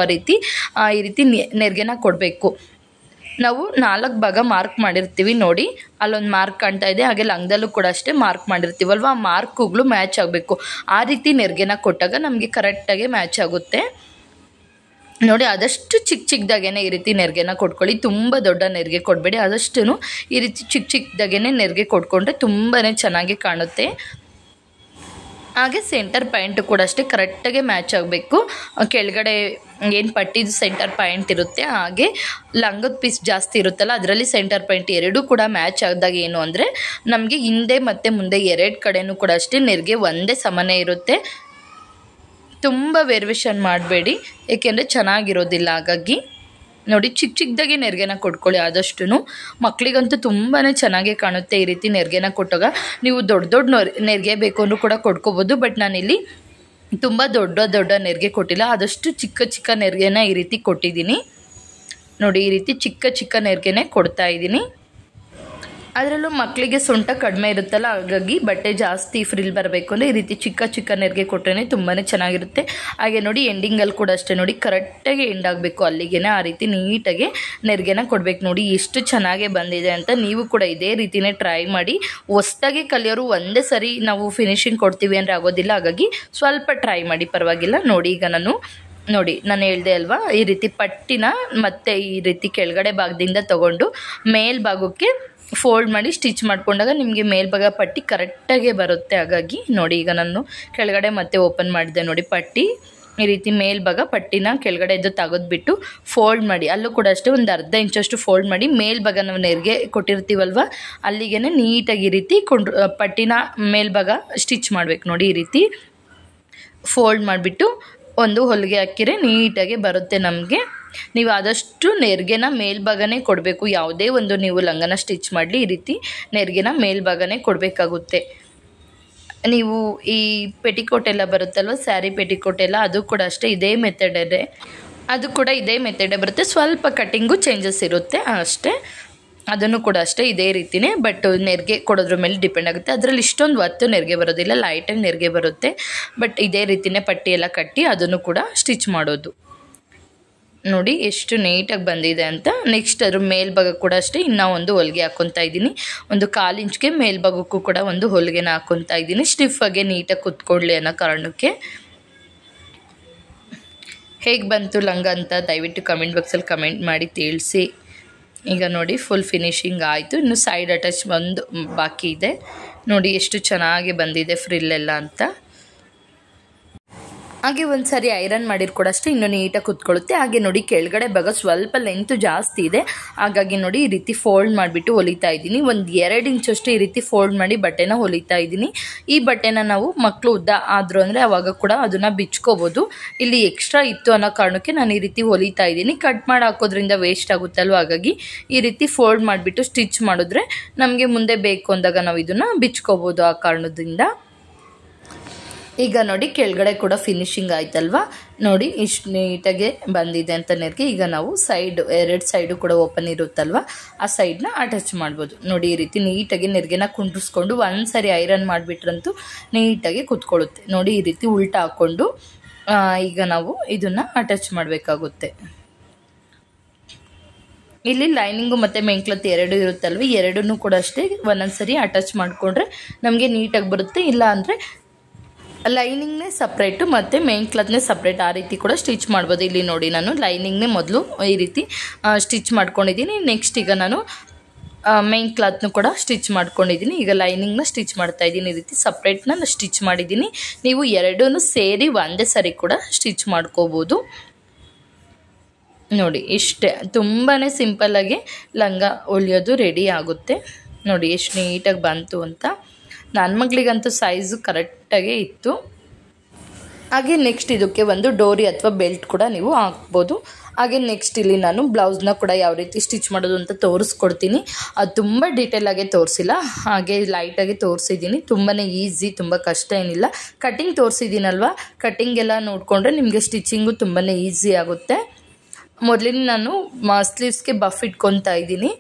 ಈ ರೀತಿ ನೆರಿಗೆನ ಕೊಡಬೇಕು. ನಾವು 4 ಭಾಗ ಮಾರ್ಕ್ ಮಾಡಿರ್ತೀವಿ ನೋಡಿ, ಅಲ್ಲೊಂದು ಮಾರ್ಕ್ ಕಾಣ್ತಾ ಇದೆ. ಹಾಗೆ ಲಂಗದಲ್ಲೂ ಕೂಡ ಅಷ್ಟೇ ಮಾರ್ಕ್ ಮಾಡಿರ್ತೀವಲ್ವ ಆ ಮಾರ್ಕ್ಗಳು ಮ್ಯಾಚ್ ಆಗಬೇಕು. ಆ ರೀತಿ ನೆರಿಗೆನ ಕೊಟ್ಟಾಗ ನಮಗೆ ಕರೆಕ್ಟಾಗಿ ಮ್ಯಾಚ್ ಆಗುತ್ತೆ. ನೋಡಿ ಆದಷ್ಟು ಚಿಕ್ಕದಾಗೇ ಈ ರೀತಿ ನೆರಿಗೆನ ಕೊಟ್ಕೊಳ್ಳಿ. ತುಂಬ ದೊಡ್ಡ ನೆರಿಗೆ ಕೊಡಬೇಡಿ. ಆದಷ್ಟು ಈ ರೀತಿ ಚಿಕ್ಕದಾಗೇ ನೆರಿಗೆ ಕೊಟ್ಕೊಂಡ್ರೆ ತುಂಬಾ ಚೆನ್ನಾಗಿ ಕಾಣುತ್ತೆ. ಹಾಗೆ ಸೆಂಟರ್ ಪಾಯಿಂಟು ಕೂಡ ಅಷ್ಟೇ ಕರೆಕ್ಟಾಗಿ ಮ್ಯಾಚ್ ಆಗಬೇಕು. ಕೆಳಗಡೆ ಏನು ಪಟ್ಟಿದು ಸೆಂಟರ್ ಪಾಯಿಂಟ್ ಇರುತ್ತೆ, ಹಾಗೆ ಲಂಗದ ಪೀಸ್ ಜಾಸ್ತಿ ಇರುತ್ತಲ್ಲ ಅದರಲ್ಲಿ ಸೆಂಟರ್ ಪಾಯಿಂಟ್ ಎರಡೂ ಕೂಡ ಮ್ಯಾಚ್ ಆದಾಗ ಏನು ಅಂದರೆ ನಮಗೆ ಹಿಂದೆ ಮತ್ತು ಮುಂದೆ 2 ಕಡೆಯೂ ಕೂಡ ಅಷ್ಟೇ ನೆರಿಗೆ ಒಂದೇ ಸಮನೇ ಇರುತ್ತೆ. ತುಂಬ ವೇರಿಯೇಷನ್ ಮಾಡಬೇಡಿ, ಏಕೆಂದರೆ ಚೆನ್ನಾಗಿರೋದಿಲ್ಲ. ಹಾಗಾಗಿ ನೋಡಿ ಚಿಕ್ಕದಾಗಿ ನೆರಿಗೆನ ಕೊಟ್ಕೊಳ್ಳಿ. ಆದಷ್ಟು ಮಕ್ಕಳಿಗಂತೂ ತುಂಬಾ ಚೆನ್ನಾಗಿ ಕಾಣುತ್ತೆ ಈ ರೀತಿ ನೆರಿಗೆನ ಕೊಟ್ಟಾಗ. ನೀವು ದೊಡ್ಡ ನೆರಿಗೆ ಬೇಕು ಅಂದರೂ ಕೂಡ ಕೊಟ್ಕೋಬೋದು. ಬಟ್ ನಾನಿಲ್ಲಿ ತುಂಬ ದೊಡ್ಡ ನೆರಿಗೆ ಕೊಟ್ಟಿಲ್ಲ, ಆದಷ್ಟು ಚಿಕ್ಕ ನೆರಿಗೆನ ಈ ರೀತಿ ಕೊಟ್ಟಿದ್ದೀನಿ. ನೋಡಿ ಈ ರೀತಿ ಚಿಕ್ಕ ನೆರಿಗೆನೇ ಕೊಡ್ತಾ ಇದ್ದೀನಿ. ಅದರಲ್ಲೂ ಮಕ್ಕಳಿಗೆ ಸೊಂಟ ಕಡಿಮೆ ಇರುತ್ತಲ್ಲ, ಹಾಗಾಗಿ ಬಟ್ಟೆ ಜಾಸ್ತಿ ಫ್ರಿಲ್ ಬರಬೇಕು ಅಂದರೆ ಈ ರೀತಿ ಚಿಕ್ಕ ನೆರಿಗೆ ಕೊಟ್ಟರೆ ತುಂಬಾ ಚೆನ್ನಾಗಿರುತ್ತೆ. ಹಾಗೆ ನೋಡಿ ಎಂಡಿಂಗಲ್ಲಿ ಕೂಡ ಅಷ್ಟೇ ನೋಡಿ ಕರೆಕ್ಟಾಗಿ ಎಂಡ್ ಆಗಬೇಕು ಅಲ್ಲಿಗೆ, ಆ ರೀತಿ ನೀಟಾಗಿ ನೆರಿಗೆನ ಕೊಡಬೇಕು. ನೋಡಿ ಎಷ್ಟು ಚೆನ್ನಾಗೇ ಬಂದಿದೆ ಅಂತ. ನೀವು ಕೂಡ ಇದೇ ರೀತಿಯೇ ಟ್ರೈ ಮಾಡಿ. ಹೊಸ್ದಾಗಿ ಕಲಿಯೋರು ಒಂದೇ ಸರಿ ನಾವು ಫಿನಿಶಿಂಗ್ ಕೊಡ್ತೀವಿ ಅಂದರೆ ಆಗೋದಿಲ್ಲ. ಹಾಗಾಗಿ ಸ್ವಲ್ಪ ಟ್ರೈ ಮಾಡಿ, ಪರವಾಗಿಲ್ಲ. ನೋಡಿ ಈಗ ನಾನು ಹೇಳ್ದೆ ಅಲ್ವಾ, ಈ ರೀತಿ ಪಟ್ಟಿನ ಮತ್ತೆ ಈ ರೀತಿ ಕೆಳಗಡೆ ಭಾಗದಿಂದ ತಗೊಂಡು ಮೇಲ್ಭಾಗಕ್ಕೆ ಫೋಲ್ಡ್ ಮಾಡಿ ಸ್ಟಿಚ್ ಮಾಡ್ಕೊಂಡಾಗ ನಿಮಗೆ ಮೇಲ್ಭಾಗ ಪಟ್ಟಿ ಕರೆಕ್ಟಾಗೇ ಬರುತ್ತೆ. ಹಾಗಾಗಿ ನೋಡಿ ಈಗ ನಾನು ಕೆಳಗಡೆ ಮತ್ತೆ ಓಪನ್ ಮಾಡಿದೆ. ನೋಡಿ ಪಟ್ಟಿ ಈ ರೀತಿ ಮೇಲ್ಭಾಗ ಪಟ್ಟಿನ ಕೆಳಗಡೆ ತೆಗೆದ್ಬಿಟ್ಟು ಫೋಲ್ಡ್ ಮಾಡಿ, ಅಲ್ಲೂ ಕೂಡ ಅಷ್ಟೇ ಒಂದು ಅರ್ಧ ಇಂಚಷ್ಟು ಫೋಲ್ಡ್ ಮಾಡಿ ಮೇಲ್ಭಾಗ ನಾವು ನೆರಿಗೆ ಕೊಟ್ಟಿರ್ತೀವಲ್ವ ಅಲ್ಲಿಗೆ ನೀಟಾಗಿ ಈ ರೀತಿ ಪಟ್ಟಿನ ಮೇಲ್ಭಾಗ ಸ್ಟಿಚ್ ಮಾಡಬೇಕು. ನೋಡಿ ಈ ರೀತಿ ಫೋಲ್ಡ್ ಮಾಡಿಬಿಟ್ಟು ಒಂದು ಹೊಲಿಗೆ ಹಾಕಿರೆ ನೀಟಾಗಿ ಬರುತ್ತೆ ನಮಗೆ. ನೀವು ಆದಷ್ಟು ನೆರಿಗೆನ ಮೇಲ್ಭಾಗನೇ ಕೊಡಬೇಕು. ಯಾವುದೇ ಒಂದು ನೀವು ಲಂಗನ ಸ್ಟಿಚ್ ಮಾಡಲಿ ಈ ರೀತಿ ನೆರಿಗೆನ ಮೇಲ್ಭಾಗನೇ ಕೊಡಬೇಕಾಗುತ್ತೆ. ನೀವು ಈ ಪೆಟಿಕೋಟ್ ಎಲ್ಲ ಬರುತ್ತಲ್ವ, ಸ್ಯಾರಿ ಪೆಟಿಕೋಟ್ ಎಲ್ಲ, ಅದು ಕೂಡ ಅಷ್ಟೇ ಇದೇ ಮೆಥಡೇ ಬರುತ್ತೆ. ಸ್ವಲ್ಪ ಕಟ್ಟಿಂಗು ಚೇಂಜಸ್ ಇರುತ್ತೆ ಅಷ್ಟೇ. ಅದನ್ನು ಕೂಡ ಅಷ್ಟೇ ಇದೇ ರೀತಿಯೇ, ಬಟ್ ನೆರಿಗೆ ಕೊಡೋದ್ರ ಮೇಲೆ ಡಿಪೆಂಡ್ ಆಗುತ್ತೆ. ಅದರಲ್ಲಿ ಇಷ್ಟೊಂದು ಹೊತ್ತು ನೆರಿಗೆ ಬರೋದಿಲ್ಲ, ಲೈಟಾಗಿ ನೆರಿಗೆ ಬರುತ್ತೆ. ಬಟ್ ಇದೇ ರೀತಿಯೇ ಪಟ್ಟಿ ಎಲ್ಲ ಕಟ್ಟಿ ಅದನ್ನು ಕೂಡ ಸ್ಟಿಚ್ ಮಾಡೋದು. ನೋಡಿ ಎಷ್ಟು ನೀಟಾಗಿ ಬಂದಿದೆ ಅಂತ. ನೆಕ್ಸ್ಟ್ ಅದ್ರ ಮೇಲ್ಭಾಗ ಕೂಡ ಅಷ್ಟೇ ಇನ್ನೂ ಒಂದು ಹೊಲಿಗೆ ಹಾಕ್ಕೊತಾ ಇದ್ದೀನಿ. ಒಂದು 1/4 ಇಂಚ್ಗೆ ಮೇಲ್ಭಾಗಕ್ಕೂ ಕೂಡ ಒಂದು ಹೊಲಿಗೆನ ಹಾಕ್ಕೊತಾ ಇದ್ದೀನಿ, ಸ್ಟಿಫಾಗೆ ನೀಟಾಗಿ ಕುತ್ಕೊಳ್ಳಿ ಅನ್ನೋ ಕಾರಣಕ್ಕೆ. ಹೇಗೆ ಬಂತು ಲಂಗ ಅಂತ ದಯವಿಟ್ಟು ಕಮೆಂಟ್ ಬಾಕ್ಸಲ್ಲಿ ಕಮೆಂಟ್ ಮಾಡಿ ತಿಳಿಸಿ. ಈಗ ನೋಡಿ ಫುಲ್ ಫಿನಿಶಿಂಗ್ ಆಯಿತು. ಇನ್ನು ಸೈಡ್ ಅಟ್ಯಾಚ್ ಒಂದು ಬಾಕಿ ಇದೆ. ನೋಡಿ ಎಷ್ಟು ಚೆನ್ನಾಗಿ ಬಂದಿದೆ ಫ್ರಿಲ್ಲೆಲ್ಲ ಅಂತ. ಹಾಗೆ ಒಂದು ಸಾರಿ ಐರನ್ ಮಾಡಿರ್ ಕೂಡ ಅಷ್ಟೇ ಇನ್ನೂ ನೀಟಾಗಿ ಕುತ್ಕೊಳ್ಳುತ್ತೆ. ಹಾಗೆ ನೋಡಿ ಕೆಳಗಡೆ ಭಾಗ ಸ್ವಲ್ಪ ಲೆಂತ್ ಜಾಸ್ತಿ ಇದೆ, ಹಾಗಾಗಿ ನೋಡಿ ಈ ರೀತಿ ಫೋಲ್ಡ್ ಮಾಡಿಬಿಟ್ಟು ಹೊಲಿತಾ ಇದ್ದೀನಿ. ಒಂದು 2 ಇಂಚಷ್ಟು ಈ ರೀತಿ ಫೋಲ್ಡ್ ಮಾಡಿ ಬಟ್ಟೆನ ಹೊಲಿತಾ ಇದ್ದೀನಿ. ಈ ಬಟ್ಟೆನ ನಾವು ಮಕ್ಕಳು ಉದ್ದ ಆದರೂ ಅಂದರೆ ಆವಾಗ ಕೂಡ ಅದನ್ನು ಬಿಚ್ಕೋಬೋದು. ಇಲ್ಲಿ ಎಕ್ಸ್ಟ್ರಾ ಇತ್ತು ಅನ್ನೋ ಕಾರಣಕ್ಕೆ ನಾನು ಈ ರೀತಿ ಹೊಲಿತಾ ಇದ್ದೀನಿ. ಕಟ್ ಮಾಡಿ ಹಾಕೋದ್ರಿಂದ ವೇಸ್ಟ್ ಆಗುತ್ತಲ್ವ, ಹಾಗಾಗಿ ಈ ರೀತಿ ಫೋಲ್ಡ್ ಮಾಡಿಬಿಟ್ಟು ಸ್ಟಿಚ್ ಮಾಡಿದ್ರೆ ನಮಗೆ ಮುಂದೆ ಬೇಕು ಅಂದಾಗ ನಾವು ಇದನ್ನು ಬಿಚ್ಕೋಬೋದು. ಆ ಕಾರಣದಿಂದ ಈಗ ನೋಡಿ ಕೆಳಗಡೆ ಕೂಡ ಫಿನಿಶಿಂಗ್ ಆಯ್ತಲ್ವಾ, ನೋಡಿ ಇಷ್ಟು ನೀಟಾಗೆ ಬಂದಿದೆ ಅಂತ ನೆರಿಗೆ. ಈಗ ನಾವು ಸೈಡ್ 2 ಸೈಡು ಕೂಡ ಓಪನ್ ಇರುತ್ತಲ್ವ, ಆ ಸೈಡ್ನ ಅಟ್ಯಾಚ್ ಮಾಡ್ಬೋದು. ನೋಡಿ ಈ ರೀತಿ ನೀಟಾಗಿ ನೆರಿಗೆನ ಕುಂಡ್ರಿಸ್ಕೊಂಡು ಒಂದು ಸಾರಿ ಐರನ್ ಮಾಡಿಬಿಟ್ರಂತೂ ನೀಟಾಗಿ ಕುತ್ಕೊಳ್ಳುತ್ತೆ. ನೋಡಿ ಈ ರೀತಿ ಉಲ್ಟಾ ಹಾಕ್ಕೊಂಡು ಈಗ ನಾವು ಇದನ್ನು ಅಟ್ಯಾಚ್ ಮಾಡಬೇಕಾಗುತ್ತೆ. ಇಲ್ಲಿ ಲೈನಿಂಗು ಮತ್ತು ಮೇನ್ ಕ್ಲಾತ್ 2 ಇರುತ್ತಲ್ವ, 2 ಕೂಡ ಅಷ್ಟೇ ಒಂದೊಂದು ಸರಿ ಅಟ್ಯಾಚ್ ಮಾಡಿಕೊಂಡ್ರೆ ನಮಗೆ ನೀಟಾಗಿ ಬರುತ್ತೆ. ಇಲ್ಲ ಅಂದರೆ ಲೈನಿಂಗ್ನೇ ಸಪ್ರೇಟು ಮತ್ತು ಮೇನ್ ಕ್ಲಾತ್ನೇ ಸಪ್ರೇಟ್, ಆ ರೀತಿ ಕೂಡ ಸ್ಟಿಚ್ ಮಾಡ್ಬೋದು. ಇಲ್ಲಿ ನೋಡಿ ನಾನು ಲೈನಿಂಗ್ನೇ ಮೊದಲು ಈ ರೀತಿ ಸ್ಟಿಚ್ ಮಾಡ್ಕೊಂಡಿದ್ದೀನಿ. ನೆಕ್ಸ್ಟ್ ಈಗ ನಾನು ಮೇನ್ ಕ್ಲಾತ್ನು ಕೂಡ ಸ್ಟಿಚ್ ಮಾಡ್ಕೊಂಡಿದ್ದೀನಿ. ಈಗ ಲೈನಿಂಗ್ನ ಸ್ಟಿಚ್ ಮಾಡ್ತಾಯಿದ್ದೀನಿ. ಈ ರೀತಿ ಸಪ್ರೇಟ್ನ ಸ್ಟಿಚ್ ಮಾಡಿದ್ದೀನಿ. ನೀವು 2 ಸೇರಿ ಒಂದೇ ಸರಿ ಕೂಡ ಸ್ಟಿಚ್ ಮಾಡ್ಕೋಬೋದು. ನೋಡಿ ಇಷ್ಟೇ, ತುಂಬಾ ಸಿಂಪಲ್ಲಾಗಿ ಲಂಗ ಹೊಲಿಯೋದು ರೆಡಿ ಆಗುತ್ತೆ. ನೋಡಿ ಎಷ್ಟು ನೀಟಾಗಿ ಬಂತು ಅಂತ. ನನ್ನ ಮಗಳಿಗಂತೂ ಸೈಜು ಕರೆಕ್ಟಾಗೇ ಇತ್ತು. ಹಾಗೆ ನೆಕ್ಸ್ಟ್ ಇದಕ್ಕೆ ಒಂದು ಡೋರಿ ಅಥವಾ ಬೆಲ್ಟ್ ಕೂಡ ನೀವು ಹಾಕ್ಬೋದು. ಹಾಗೆ ನೆಕ್ಸ್ಟ್ ಇಲ್ಲಿ ನಾನು ಬ್ಲೌಸ್ನ ಕೂಡ ಯಾವ ರೀತಿ ಸ್ಟಿಚ್ ಮಾಡೋದು ಅಂತ ತೋರಿಸ್ಕೊಡ್ತೀನಿ. ಅದು ತುಂಬ ಡೀಟೇಲಾಗೆ ತೋರಿಸಿಲ್ಲ, ಹಾಗೆ ಲೈಟಾಗಿ ತೋರಿಸಿದ್ದೀನಿ. ತುಂಬಾ ಈಸಿ, ತುಂಬ ಕಷ್ಟ ಏನಿಲ್ಲ. ಕಟ್ಟಿಂಗ್ ತೋರಿಸಿದ್ದೀನಲ್ವ, ಕಟ್ಟಿಂಗ್ ಎಲ್ಲ ನೋಡಿಕೊಂಡ್ರೆ ನಿಮಗೆ ಸ್ಟಿಚಿಂಗು ತುಂಬಾ ಈಸಿ ಆಗುತ್ತೆ. ಮೊದಲಿಗೆ ನಾನು ಸ್ಲೀವ್ಸ್ಗೆ ಬಫ್ ಇಟ್ಕೊತಾ ಇದ್ದೀನಿ.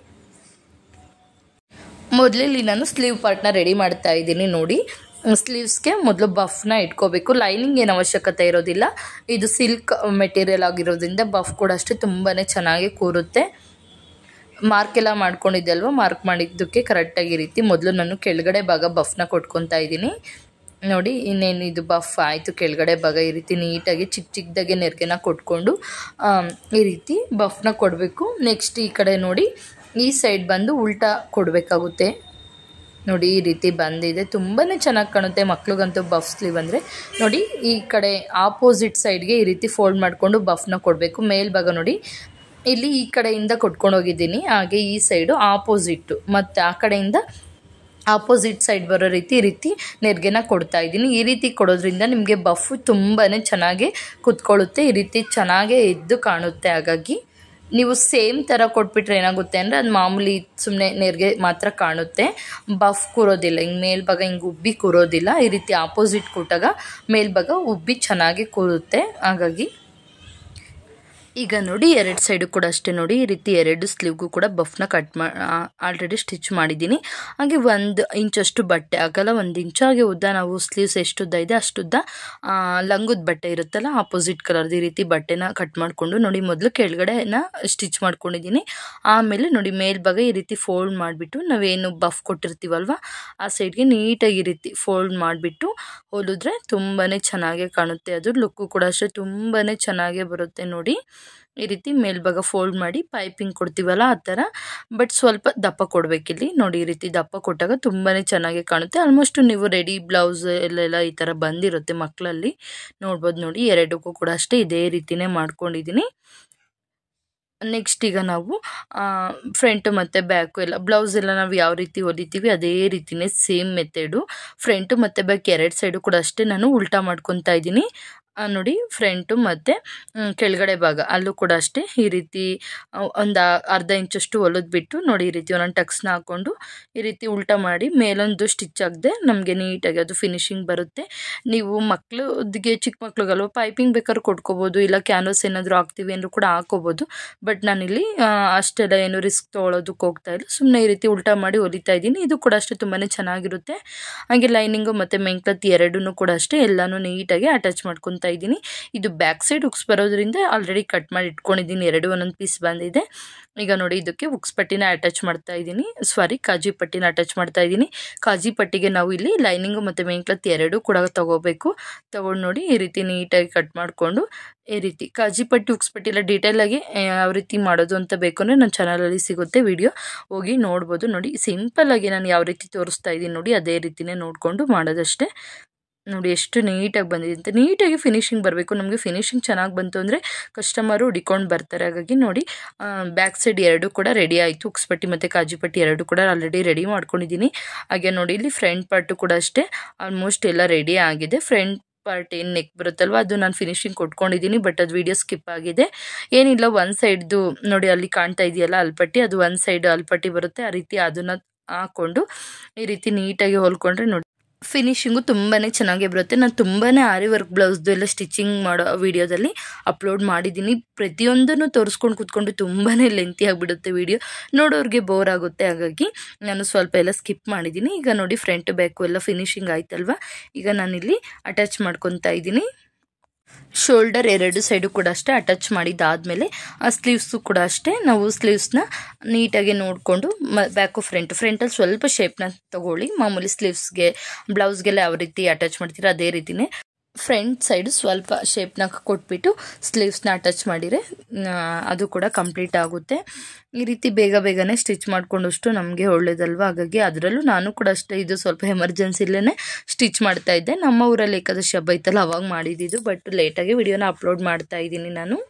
ಮೊದಲಲ್ಲಿ ನಾನು ಸ್ಲೀವ್ ಪಾರ್ಟ್ನ ರೆಡಿ ಮಾಡ್ತಾ ಇದ್ದೀನಿ. ನೋಡಿ ಸ್ಲೀವ್ಸ್ಗೆ ಮೊದಲು ಬಫ್ನ ಇಟ್ಕೋಬೇಕು. ಲೈನಿಂಗ್ ಏನು ಅವಶ್ಯಕತೆ ಇರೋದಿಲ್ಲ, ಇದು ಸಿಲ್ಕ್ ಮೆಟೀರಿಯಲ್ ಆಗಿರೋದ್ರಿಂದ ಬಫ್ ಕೂಡ ಅಷ್ಟೇ ತುಂಬಾ ಚೆನ್ನಾಗಿ ಕೂರುತ್ತೆ. ಮಾರ್ಕೆಲ್ಲ ಮಾಡ್ಕೊಂಡಿದ್ದೆ ಅಲ್ವ, ಮಾರ್ಕ್ ಮಾಡಿದ್ದಕ್ಕೆ ಕರೆಕ್ಟಾಗಿ ಈ ರೀತಿ ಮೊದಲು ನಾನು ಕೆಳಗಡೆ ಭಾಗ ಬಫ್ನ ಕೊಟ್ಕೊತಾ ಇದ್ದೀನಿ. ನೋಡಿ ಇನ್ನೇನು ಇದು ಬಫ್ ಆಯಿತು. ಕೆಳಗಡೆ ಭಾಗ ಈ ರೀತಿ ನೀಟಾಗಿ ಚಿಕ್ಕದಾಗೆ ನೆರಿಗೆನ ಕೊಟ್ಕೊಂಡು ಈ ರೀತಿ ಬಫ್ನ ಕೊಡಬೇಕು. ನೆಕ್ಸ್ಟ್ ಈ ಕಡೆ ನೋಡಿ ಈ ಸೈಡ್ ಬಂದು ಉಲ್ಟಾ ಕೊಡಬೇಕಾಗುತ್ತೆ. ನೋಡಿ ಈ ರೀತಿ ಬಂದಿದೆ, ತುಂಬಾ ಚೆನ್ನಾಗಿ ಕಾಣುತ್ತೆ. ಮಕ್ಳಿಗಂತೂ ಬಫ್ ಸ್ಲೀವ್ ಅಂದರೆ ನೋಡಿ ಈ ಕಡೆ ಆಪೋಸಿಟ್ ಸೈಡ್ಗೆ ಈ ರೀತಿ ಫೋಲ್ಡ್ ಮಾಡಿಕೊಂಡು ಬಫ್ನ ಕೊಡಬೇಕು. ಮೇಲ್ಭಾಗ ನೋಡಿ ಇಲ್ಲಿ ಈ ಕಡೆಯಿಂದ ಕೊಟ್ಕೊಂಡು ಹೋಗಿದ್ದೀನಿ, ಹಾಗೆ ಈ ಸೈಡು ಆಪೋಸಿಟ್ಟು ಮತ್ತು ಆ ಕಡೆಯಿಂದ ಆಪೋಸಿಟ್ ಸೈಡ್ ಬರೋ ರೀತಿ ಈ ರೀತಿ ನೆರಿಗೆನ ಕೊಡ್ತಾ ಇದ್ದೀನಿ. ಈ ರೀತಿ ಕೊಡೋದ್ರಿಂದ ನಿಮಗೆ ಬಫ್ ತುಂಬಾ ಚೆನ್ನಾಗಿ ಕುತ್ಕೊಳ್ಳುತ್ತೆ. ಈ ರೀತಿ ಚೆನ್ನಾಗೇ ಎದ್ದು ಕಾಣುತ್ತೆ. ಹಾಗಾಗಿ ನೀವು ಸೇಮ್ ಥರ ಕೊಟ್ಬಿಟ್ರೆ ಏನಾಗುತ್ತೆ ಅಂದರೆ ಅದು ಮಾಮೂಲಿ ಸುಮ್ಮನೆ ನೆರಿಗೆ ಮಾತ್ರ ಕಾಣುತ್ತೆ, ಬಫ್ ಕೂರೋದಿಲ್ಲ. ಹಿಂಗೆ ಮೇಲ್ಭಾಗ ಹಿಂಗೆ ಉಬ್ಬಿ ಕೂರೋದಿಲ್ಲ. ಈ ರೀತಿ ಆಪೋಸಿಟ್ ಕೊಟ್ಟಾಗ ಮೇಲ್ಭಾಗ ಉಬ್ಬಿ ಚೆನ್ನಾಗಿ ಕೂರುತ್ತೆ. ಹಾಗಾಗಿ ಈಗ ನೋಡಿ 2 ಸೈಡು ಕೂಡ ಅಷ್ಟೇ. ನೋಡಿ ಈ ರೀತಿ 2 ಸ್ಲೀವ್ಗೂ ಕೂಡ ಬಫ್ನ ಆಲ್ರೆಡಿ ಸ್ಟಿಚ್ ಮಾಡಿದ್ದೀನಿ. ಹಾಗೆ 1 ಇಂಚಷ್ಟು ಬಟ್ಟೆ ಆಗಲ್ಲ, 1 ಇಂಚು. ಹಾಗೆ ಉದ್ದ ನಾವು ಸ್ಲೀವ್ಸ್ ಎಷ್ಟು ಉದ್ದ ಇದೆ ಅಷ್ಟುದ್ದ ಲಂಗದ ಬಟ್ಟೆ ಇರುತ್ತಲ್ಲ ಆಪೋಸಿಟ್ ಕಲರ್ದು ಈ ರೀತಿ ಬಟ್ಟೆನ ಕಟ್ ಮಾಡಿಕೊಂಡು ನೋಡಿ ಮೊದಲು ಕೆಳಗಡೆನ ಸ್ಟಿಚ್ ಮಾಡ್ಕೊಂಡಿದ್ದೀನಿ. ಆಮೇಲೆ ನೋಡಿ ಮೇಲ್ಭಾಗ ಈ ರೀತಿ ಫೋಲ್ಡ್ ಮಾಡಿಬಿಟ್ಟು ನಾವೇನು ಬಫ್ ಕೊಟ್ಟಿರ್ತೀವಲ್ವ ಆ ಸೈಡ್ಗೆ ನೀಟಾಗಿ ಈ ರೀತಿ ಫೋಲ್ಡ್ ಮಾಡಿಬಿಟ್ಟು ಹೊಲಿದ್ರೆ ತುಂಬಾ ಚೆನ್ನಾಗೇ ಕಾಣುತ್ತೆ. ಅದು ಲುಕ್ಕು ಕೂಡ ಅಷ್ಟೇ ತುಂಬಾ ಚೆನ್ನಾಗೇ ಬರುತ್ತೆ. ನೋಡಿ ಈ ರೀತಿ ಮೇಲ್ಭಾಗ ಫೋಲ್ಡ್ ಮಾಡಿ ಪೈಪಿಂಗ್ ಕೊಡ್ತೀವಲ್ಲ ಆ ಥರ, ಬಟ್ ಸ್ವಲ್ಪ ದಪ್ಪ ಕೊಡಬೇಕಿಲ್ಲಿ. ನೋಡಿ ಈ ರೀತಿ ದಪ್ಪ ಕೊಟ್ಟಾಗ ತುಂಬಾ ಚೆನ್ನಾಗಿ ಕಾಣುತ್ತೆ. ಆಲ್ಮೋಸ್ಟ್ ನೀವು ರೆಡಿ ಬ್ಲೌಸ್ ಎಲ್ಲ ಈ ಥರ ಬಂದಿರುತ್ತೆ ಮಕ್ಕಳಲ್ಲಿ ನೋಡ್ಬೋದು. ನೋಡಿ 2ಕ್ಕೂ ಕೂಡ ಅಷ್ಟೇ ಇದೇ ರೀತಿನೇ ಮಾಡ್ಕೊಂಡಿದ್ದೀನಿ. ನೆಕ್ಸ್ಟ್ ಈಗ ನಾವು ಫ್ರಂಟು ಮತ್ತು ಬ್ಯಾಕು ಎಲ್ಲ ಬ್ಲೌಸ್ ಎಲ್ಲ ನಾವು ಯಾವ ರೀತಿ ಹೊಲಿತೀವಿ ಅದೇ ರೀತಿಯೇ ಸೇಮ್ ಮೆಥಡು. ಫ್ರಂಟು ಮತ್ತು ಬ್ಯಾಕ್ 2 ಸೈಡು ಕೂಡ ಅಷ್ಟೇ ನಾನು ಉಲ್ಟಾ ಮಾಡ್ಕೊತಾ ಇದ್ದೀನಿ. ನೋಡಿ ಫ್ರಂಟು ಮತ್ತು ಕೆಳಗಡೆ ಭಾಗ ಅಲ್ಲೂ ಕೂಡ ಅಷ್ಟೇ ಈ ರೀತಿ ಒಂದು ಅರ್ಧ ಇಂಚಷ್ಟು ಹೊಲಿದ್ಬಿಟ್ಟು ನೋಡಿ ಈ ರೀತಿ ಒಂದೊಂದು ಟಕ್ಸ್ನ ಹಾಕ್ಕೊಂಡು ಈ ರೀತಿ ಉಲ್ಟಾ ಮಾಡಿ ಮೇಲೊಂದು ಸ್ಟಿಚ್ ಆಗದೆ ನಮಗೆ ನೀಟಾಗಿ ಅದು ಫಿನಿಶಿಂಗ್ ಬರುತ್ತೆ. ನೀವು ಮಕ್ಳಿಗೆ ಚಿಕ್ಕ ಮಕ್ಳಿಗಲ್ವ ಪೈಪಿಂಗ್ ಬೇಕಾದ್ರೂ ಕೊಟ್ಕೋಬೋದು, ಇಲ್ಲ ಕ್ಯಾನ್ವಸ್ ಏನಾದರೂ ಹಾಕ್ತೀವಿ ಅಂದರೂ ಕೂಡ ಹಾಕೋಬೋದು. ಬಟ್ ನಾನಿಲ್ಲಿ ಅಷ್ಟೆಲ್ಲ ಏನು ರಿಸ್ಕ್ ತೊಗೊಳೋದಕ್ಕೆ ಹೋಗ್ತಾ ಇಲ್ಲ, ಸುಮ್ಮನೆ ಈ ರೀತಿ ಉಲ್ಟಾ ಮಾಡಿ ಹೊಲಿತಾ ಇದ್ದೀನಿ. ಇದು ಕೂಡ ಅಷ್ಟೇ ತುಂಬಾ ಚೆನ್ನಾಗಿರುತ್ತೆ. ಹಾಗೆ ಲೈನಿಂಗು ಮತ್ತು ಮೇನ್ ಕ್ಲಾತ್ 2 ಕೂಡ ಅಷ್ಟೇ ಎಲ್ಲನೂ ನೀಟಾಗಿ ಅಟ್ಯಾಚ್ ಮಾಡ್ಕೊತಾ ಇದ್ದೀನಿ. ಇದು ಬ್ಯಾಕ್ ಸೈಡ್ ಹುಕ್ಸ್ ಬರೋದ್ರಿಂದ ಆಲ್ರೆಡಿ ಕಟ್ ಮಾಡಿ ಇಟ್ಕೊಂಡಿದ್ದೀನಿ. 2 ಒಂದೊಂದು ಪೀಸ್ ಬಂದಿದೆ. ಈಗ ನೋಡಿ ಇದಕ್ಕೆ ಹುಕ್ಸ್ ಪಟ್ಟಿನ ಅಟ್ಯಾಚ್ ಮಾಡ್ತಾ ಇದ್ದೀನಿ, ಕಾಜಿ ಪಟ್ಟಿನ ಅಟ್ಯಾಚ್ ಮಾಡ್ತಾ ಇದ್ದೀನಿ. ಕಾಜಿ ಪಟ್ಟಿಗೆ ನಾವು ಇಲ್ಲಿ ಲೈನಿಂಗು ಮತ್ತು ಮೇನ್ ಕ್ಲಾತ್ 2 ಕೂಡ ತಗೋಬೇಕು. ತಗೊಂಡು ನೋಡಿ ಈ ರೀತಿ ನೀಟಾಗಿ ಕಟ್ ಮಾಡಿಕೊಂಡು ಈ ರೀತಿ ಕಾಜಿ ಪಟ್ಟಿ ಹುಕ್ಸ್ ಪಟ್ಟಿ ಎಲ್ಲ ಡೀಟೇಲಾಗಿ ಯಾವ ರೀತಿ ಮಾಡೋದು ಅಂತ ಬೇಕು ಅಂದರೆ ನನ್ನ ಚಾನಲಲ್ಲಿ ಸಿಗುತ್ತೆ, ವಿಡಿಯೋ ಹೋಗಿ ನೋಡ್ಬೋದು. ನೋಡಿ ಸಿಂಪಲ್ಲಾಗಿ ನಾನು ಯಾವ ರೀತಿ ತೋರಿಸ್ತಾ ಇದ್ದೀನಿ ನೋಡಿ ಅದೇ ರೀತಿಯೇ ನೋಡಿಕೊಂಡು ಮಾಡೋದಷ್ಟೇ. ನೋಡಿ ಎಷ್ಟು ನೀಟಾಗಿ ಬಂದಿದೆ ಅಂತ. ನೀಟಾಗಿ ಫಿನಿಶಿಂಗ್ ಬರಬೇಕು. ನಮಗೆ ಫಿನಿಶಿಂಗ್ ಚೆನ್ನಾಗಿ ಬಂತು ಅಂದರೆ ಕಸ್ಟಮರು ಹುಡಿಕೊಂಡು ಬರ್ತಾರೆ. ಹಾಗಾಗಿ ನೋಡಿ ಬ್ಯಾಕ್ ಸೈಡ್ ಎರಡು ಕೂಡ ರೆಡಿ ಆಯಿತು. ಉಕ್ಸ್ಪಟ್ಟಿ ಮತ್ತು ಕಾಜಿಪಟ್ಟಿ ಎರಡು ಕೂಡ ಆಲ್ರೆಡಿ ರೆಡಿ ಮಾಡ್ಕೊಂಡಿದ್ದೀನಿ. ಹಾಗೆ ನೋಡಿ ಇಲ್ಲಿ ಫ್ರಂಟ್ ಪಾರ್ಟು ಕೂಡ ಅಷ್ಟೇ ಆಲ್ಮೋಸ್ಟ್ ಎಲ್ಲ ರೆಡಿ ಆಗಿದೆ. ಫ್ರಂಟ್ ಪಾರ್ಟ್ ಏನು ನೆಕ್ ಬರುತ್ತಲ್ವ ಅದು ನಾನು ಫಿನಿಶಿಂಗ್ ಕೊಟ್ಕೊಂಡಿದ್ದೀನಿ, ಬಟ್ ಅದು ವಿಡಿಯೋ ಸ್ಕಿಪ್ ಆಗಿದೆ. ಏನಿಲ್ಲ, ಒಂದು ಸೈಡ್ದು ನೋಡಿ ಅಲ್ಲಿ ಕಾಣ್ತಾ ಇದೆಯಲ್ಲ ಅಲ್ಪಟ್ಟಿ, ಅದು ಒಂದು ಸೈಡ್ ಅಲ್ಪಟ್ಟಿ ಬರುತ್ತೆ. ಆ ರೀತಿ ಅದನ್ನು ಹಾಕ್ಕೊಂಡು ಈ ರೀತಿ ನೀಟಾಗಿ ಹೊಲ್ಕೊಂಡ್ರೆ ನೋಡಿ ಫಿನಿಶಿಂಗು ತುಂಬಾ ಚೆನ್ನಾಗೇ ಬರುತ್ತೆ. ನಾನು ತುಂಬಾ ಆರಿ ವರ್ಕ್ ಬ್ಲೌಸ್ದು ಎಲ್ಲ ಸ್ಟಿಚಿಂಗ್ ಮಾಡೋ ವಿಡಿಯೋದಲ್ಲಿ ಅಪ್ಲೋಡ್ ಮಾಡಿದ್ದೀನಿ. ಪ್ರತಿಯೊಂದನ್ನು ತೋರಿಸ್ಕೊಂಡು ಕೂತ್ಕೊಂಡು ತುಂಬಾ ಲೆಂತಿ ಆಗಿಬಿಡುತ್ತೆ ವಿಡಿಯೋ, ನೋಡೋರಿಗೆ ಬೋರ್ ಆಗುತ್ತೆ. ಹಾಗಾಗಿ ನಾನು ಸ್ವಲ್ಪ ಎಲ್ಲ ಸ್ಕಿಪ್ ಮಾಡಿದ್ದೀನಿ. ಈಗ ನೋಡಿ ಫ್ರಂಟ್ ಬ್ಯಾಕು ಎಲ್ಲ ಫಿನಿಶಿಂಗ್ ಆಯ್ತಲ್ವ. ಈಗ ನಾನಿಲ್ಲಿ ಅಟ್ಯಾಚ್ ಮಾಡ್ಕೊತಾ ಇದ್ದೀನಿ. ಶೋಲ್ಡರ್ ಎರಡು ಸೈಡು ಕೂಡ ಅಷ್ಟೇ ಅಟ್ಯಾಚ್ ಮಾಡಿದ್ದಾದಮೇಲೆ ಸ್ಲೀವ್ಸು ಕೂಡ ಅಷ್ಟೇ ನಾವು ಸ್ಲೀವ್ಸ್ನ ನೀಟಾಗಿ ನೋಡಿಕೊಂಡು ಬ್ಯಾಕು ಫ್ರಂಟಲ್ಲಿ ಸ್ವಲ್ಪ ಶೇಪ್ನ ತಗೊಳ್ಳಿ. ಮಾಮೂಲಿ ಸ್ಲೀವ್ಸ್ಗೆ ಬ್ಲೌಸ್ಗೆಲ್ಲ ಯಾವ ರೀತಿ ಅಟ್ಯಾಚ್ ಮಾಡ್ತೀರಾ ಅದೇ ರೀತಿಯೇ ಫ್ರಂಟ್ ಸೈಡು ಸ್ವಲ್ಪ ಶೇಪ್ನ ಕೊಟ್ಬಿಟ್ಟು ಸ್ಲೀವ್ಸ್ನ ಅಟ್ಯಾಚ್ ಮಾಡಿದರೆ ಅದು ಕೂಡ ಕಂಪ್ಲೀಟ್ ಆಗುತ್ತೆ. ಈ ರೀತಿ ಬೇಗನೆ ಸ್ಟಿಚ್ ಮಾಡ್ಕೊಂಡಷ್ಟು ನಮಗೆ ಒಳ್ಳೇದಲ್ವ. ಹಾಗಾಗಿ ಅದರಲ್ಲೂ ನಾನು ಕೂಡ ಅಷ್ಟೇ ಇದು ಸ್ವಲ್ಪ ಎಮರ್ಜೆನ್ಸಿಲೇ ಸ್ಟಿಚ್ ಮಾಡ್ತಾ ಇದ್ದೆ. ನಮ್ಮ ಊರಲ್ಲಿ ಏಕಾದಶಿ ಹಬ್ಬ ಇತ್ತಲ್ಲ ಅವಾಗ ಮಾಡಿದ್ದು, ಬಟ್ ಲೇಟಾಗಿ ವಿಡಿಯೋನ ಅಪ್ಲೋಡ್ ಮಾಡ್ತಾ ಇದ್ದೀನಿ ನಾನು.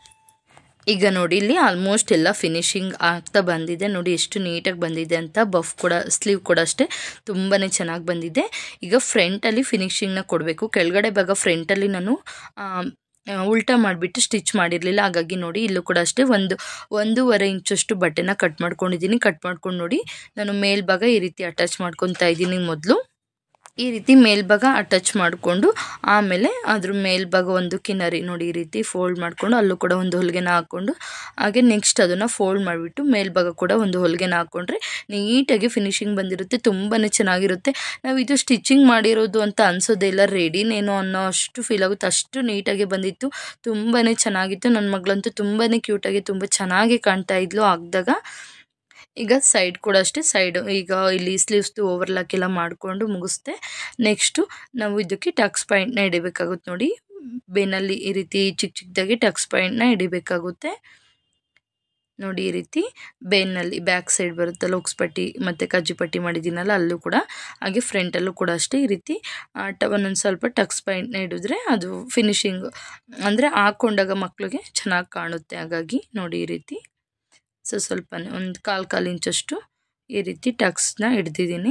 ಈಗ ನೋಡಿ ಇಲ್ಲಿ ಆಲ್ಮೋಸ್ಟ್ ಎಲ್ಲ ಫಿನಿಶಿಂಗ್ ಆಗ್ತಾ ಬಂದಿದೆ. ನೋಡಿ ಎಷ್ಟು ನೀಟಾಗಿ ಬಂದಿದೆ ಅಂತ. ಬಫ್ ಕೂಡ ಸ್ಲೀವ್ ಕೂಡ ಅಷ್ಟೇ ತುಂಬಾ ಚೆನ್ನಾಗಿ ಬಂದಿದೆ. ಈಗ ಫ್ರಂಟಲ್ಲಿ ಫಿನಿಶಿಂಗ್ನ ಕೊಡಬೇಕು. ಕೆಳಗಡೆ ಭಾಗ ಫ್ರಂಟಲ್ಲಿ ನಾನು ಉಲ್ಟಾ ಮಾಡಿಬಿಟ್ಟು ಸ್ಟಿಚ್ ಮಾಡಿರಲಿಲ್ಲ. ಹಾಗಾಗಿ ನೋಡಿ ಇಲ್ಲೂ ಕೂಡ ಅಷ್ಟೇ 1.5 ಇಂಚಷ್ಟು ಬಟ್ಟೆನ ಕಟ್ ಮಾಡ್ಕೊಂಡಿದ್ದೀನಿ. ಕಟ್ ಮಾಡ್ಕೊಂಡು ನೋಡಿ ನಾನು ಮೇಲ್ಭಾಗ ಈ ರೀತಿ ಅಟ್ಯಾಚ್ ಮಾಡ್ಕೊತಾ ಇದ್ದೀನಿ. ಮೊದಲು ಈ ರೀತಿ ಮೇಲ್ಭಾಗ ಅಟ್ಯಾಚ್ ಮಾಡಿಕೊಂಡು ಆಮೇಲೆ ಅದ್ರ ಮೇಲ್ಭಾಗ ಒಂದು ಕಿನ್ನರಿ ನೋಡಿ ಈ ರೀತಿ ಫೋಲ್ಡ್ ಮಾಡಿಕೊಂಡು ಅಲ್ಲೂ ಕೂಡ ಒಂದು ಹೊಲಿಗೆನ ಹಾಕ್ಕೊಂಡು ಹಾಗೆ ನೆಕ್ಸ್ಟ್ ಅದನ್ನು ಫೋಲ್ಡ್ ಮಾಡಿಬಿಟ್ಟು ಮೇಲ್ಭಾಗ ಕೂಡ ಒಂದು ಹೊಲಿಗೆನ ಹಾಕ್ಕೊಂಡ್ರೆ ನೀಟಾಗಿ ಫಿನಿಶಿಂಗ್ ಬಂದಿರುತ್ತೆ. ತುಂಬಾ ಚೆನ್ನಾಗಿರುತ್ತೆ. ನಾವು ಇದು ಸ್ಟಿಚಿಂಗ್ ಮಾಡಿರೋದು ಅಂತ ಅನಿಸೋದೇ ಇಲ್ಲ, ರೆಡಿನೇನೋ ಅನ್ನೋ ಅಷ್ಟು ಫೀಲ್ ಆಗುತ್ತೆ. ಅಷ್ಟು ನೀಟಾಗಿ ಬಂದಿತ್ತು, ತುಂಬಾ ಚೆನ್ನಾಗಿತ್ತು. ನನ್ನ ಮಗಳಂತೂ ತುಂಬಾ ಕ್ಯೂಟಾಗಿ ತುಂಬ ಚೆನ್ನಾಗಿ ಕಾಣ್ತಾ ಇದ್ಲು ಹಾಕಿದಾಗ. ಈಗ ಸೈಡ್ ಕೂಡ ಅಷ್ಟೇ ಸೈಡು ಈಗ ಇಲ್ಲಿ ಸ್ಲೀವ್ಸ್ದು ಓವರ್ಲಾಕ್ ಎಲ್ಲ ಮಾಡಿಕೊಂಡು ಮುಗಿಸ್ದೆ. ನೆಕ್ಸ್ಟು ನಾವು ಇದಕ್ಕೆ ಟಕ್ಸ್ ಪಾಯಿಂಟ್ನ ಹಿಡಿಬೇಕಾಗುತ್ತೆ. ನೋಡಿ ಬೆನ್ನಲ್ಲಿ ಈ ರೀತಿ ಚಿಕ್ಕದಾಗಿ ಟಕ್ಸ್ ಪಾಯಿಂಟ್ನ ಹಿಡಿಬೇಕಾಗುತ್ತೆ. ನೋಡಿ ಈ ರೀತಿ ಬೆನ್ನಲ್ಲಿ ಬ್ಯಾಕ್ ಸೈಡ್ ಬರುತ್ತಲ್ಲ ಉಕ್ಸ್ಪಟ್ಟಿ ಮತ್ತು ಕಾಜಿಪಟ್ಟಿ ಮಾಡಿದ್ದೀನಲ್ಲ ಅಲ್ಲೂ ಕೂಡ ಹಾಗೆ ಫ್ರಂಟಲ್ಲೂ ಕೂಡ ಅಷ್ಟೇ ಈ ರೀತಿ ಒಂದೊಂದು ಸ್ವಲ್ಪ ಟಕ್ಸ್ ಪಾಯಿಂಟ್ನ ಹಿಡಿದ್ರೆ ಅದು ಫಿನಿಶಿಂಗ್ ಅಂದರೆ ಹಾಕ್ಕೊಂಡಾಗ ಮಕ್ಕಳಿಗೆ ಚೆನ್ನಾಗಿ ಕಾಣುತ್ತೆ. ಹಾಗಾಗಿ ನೋಡಿ ಈ ರೀತಿ ಸ್ವಲ್ಪನೇ ಒಂದು ಕಾಲು ಇಂಚಷ್ಟು ಈ ರೀತಿ ಟಕ್ಸ್ನ ಹಿಡ್ದಿದ್ದೀನಿ.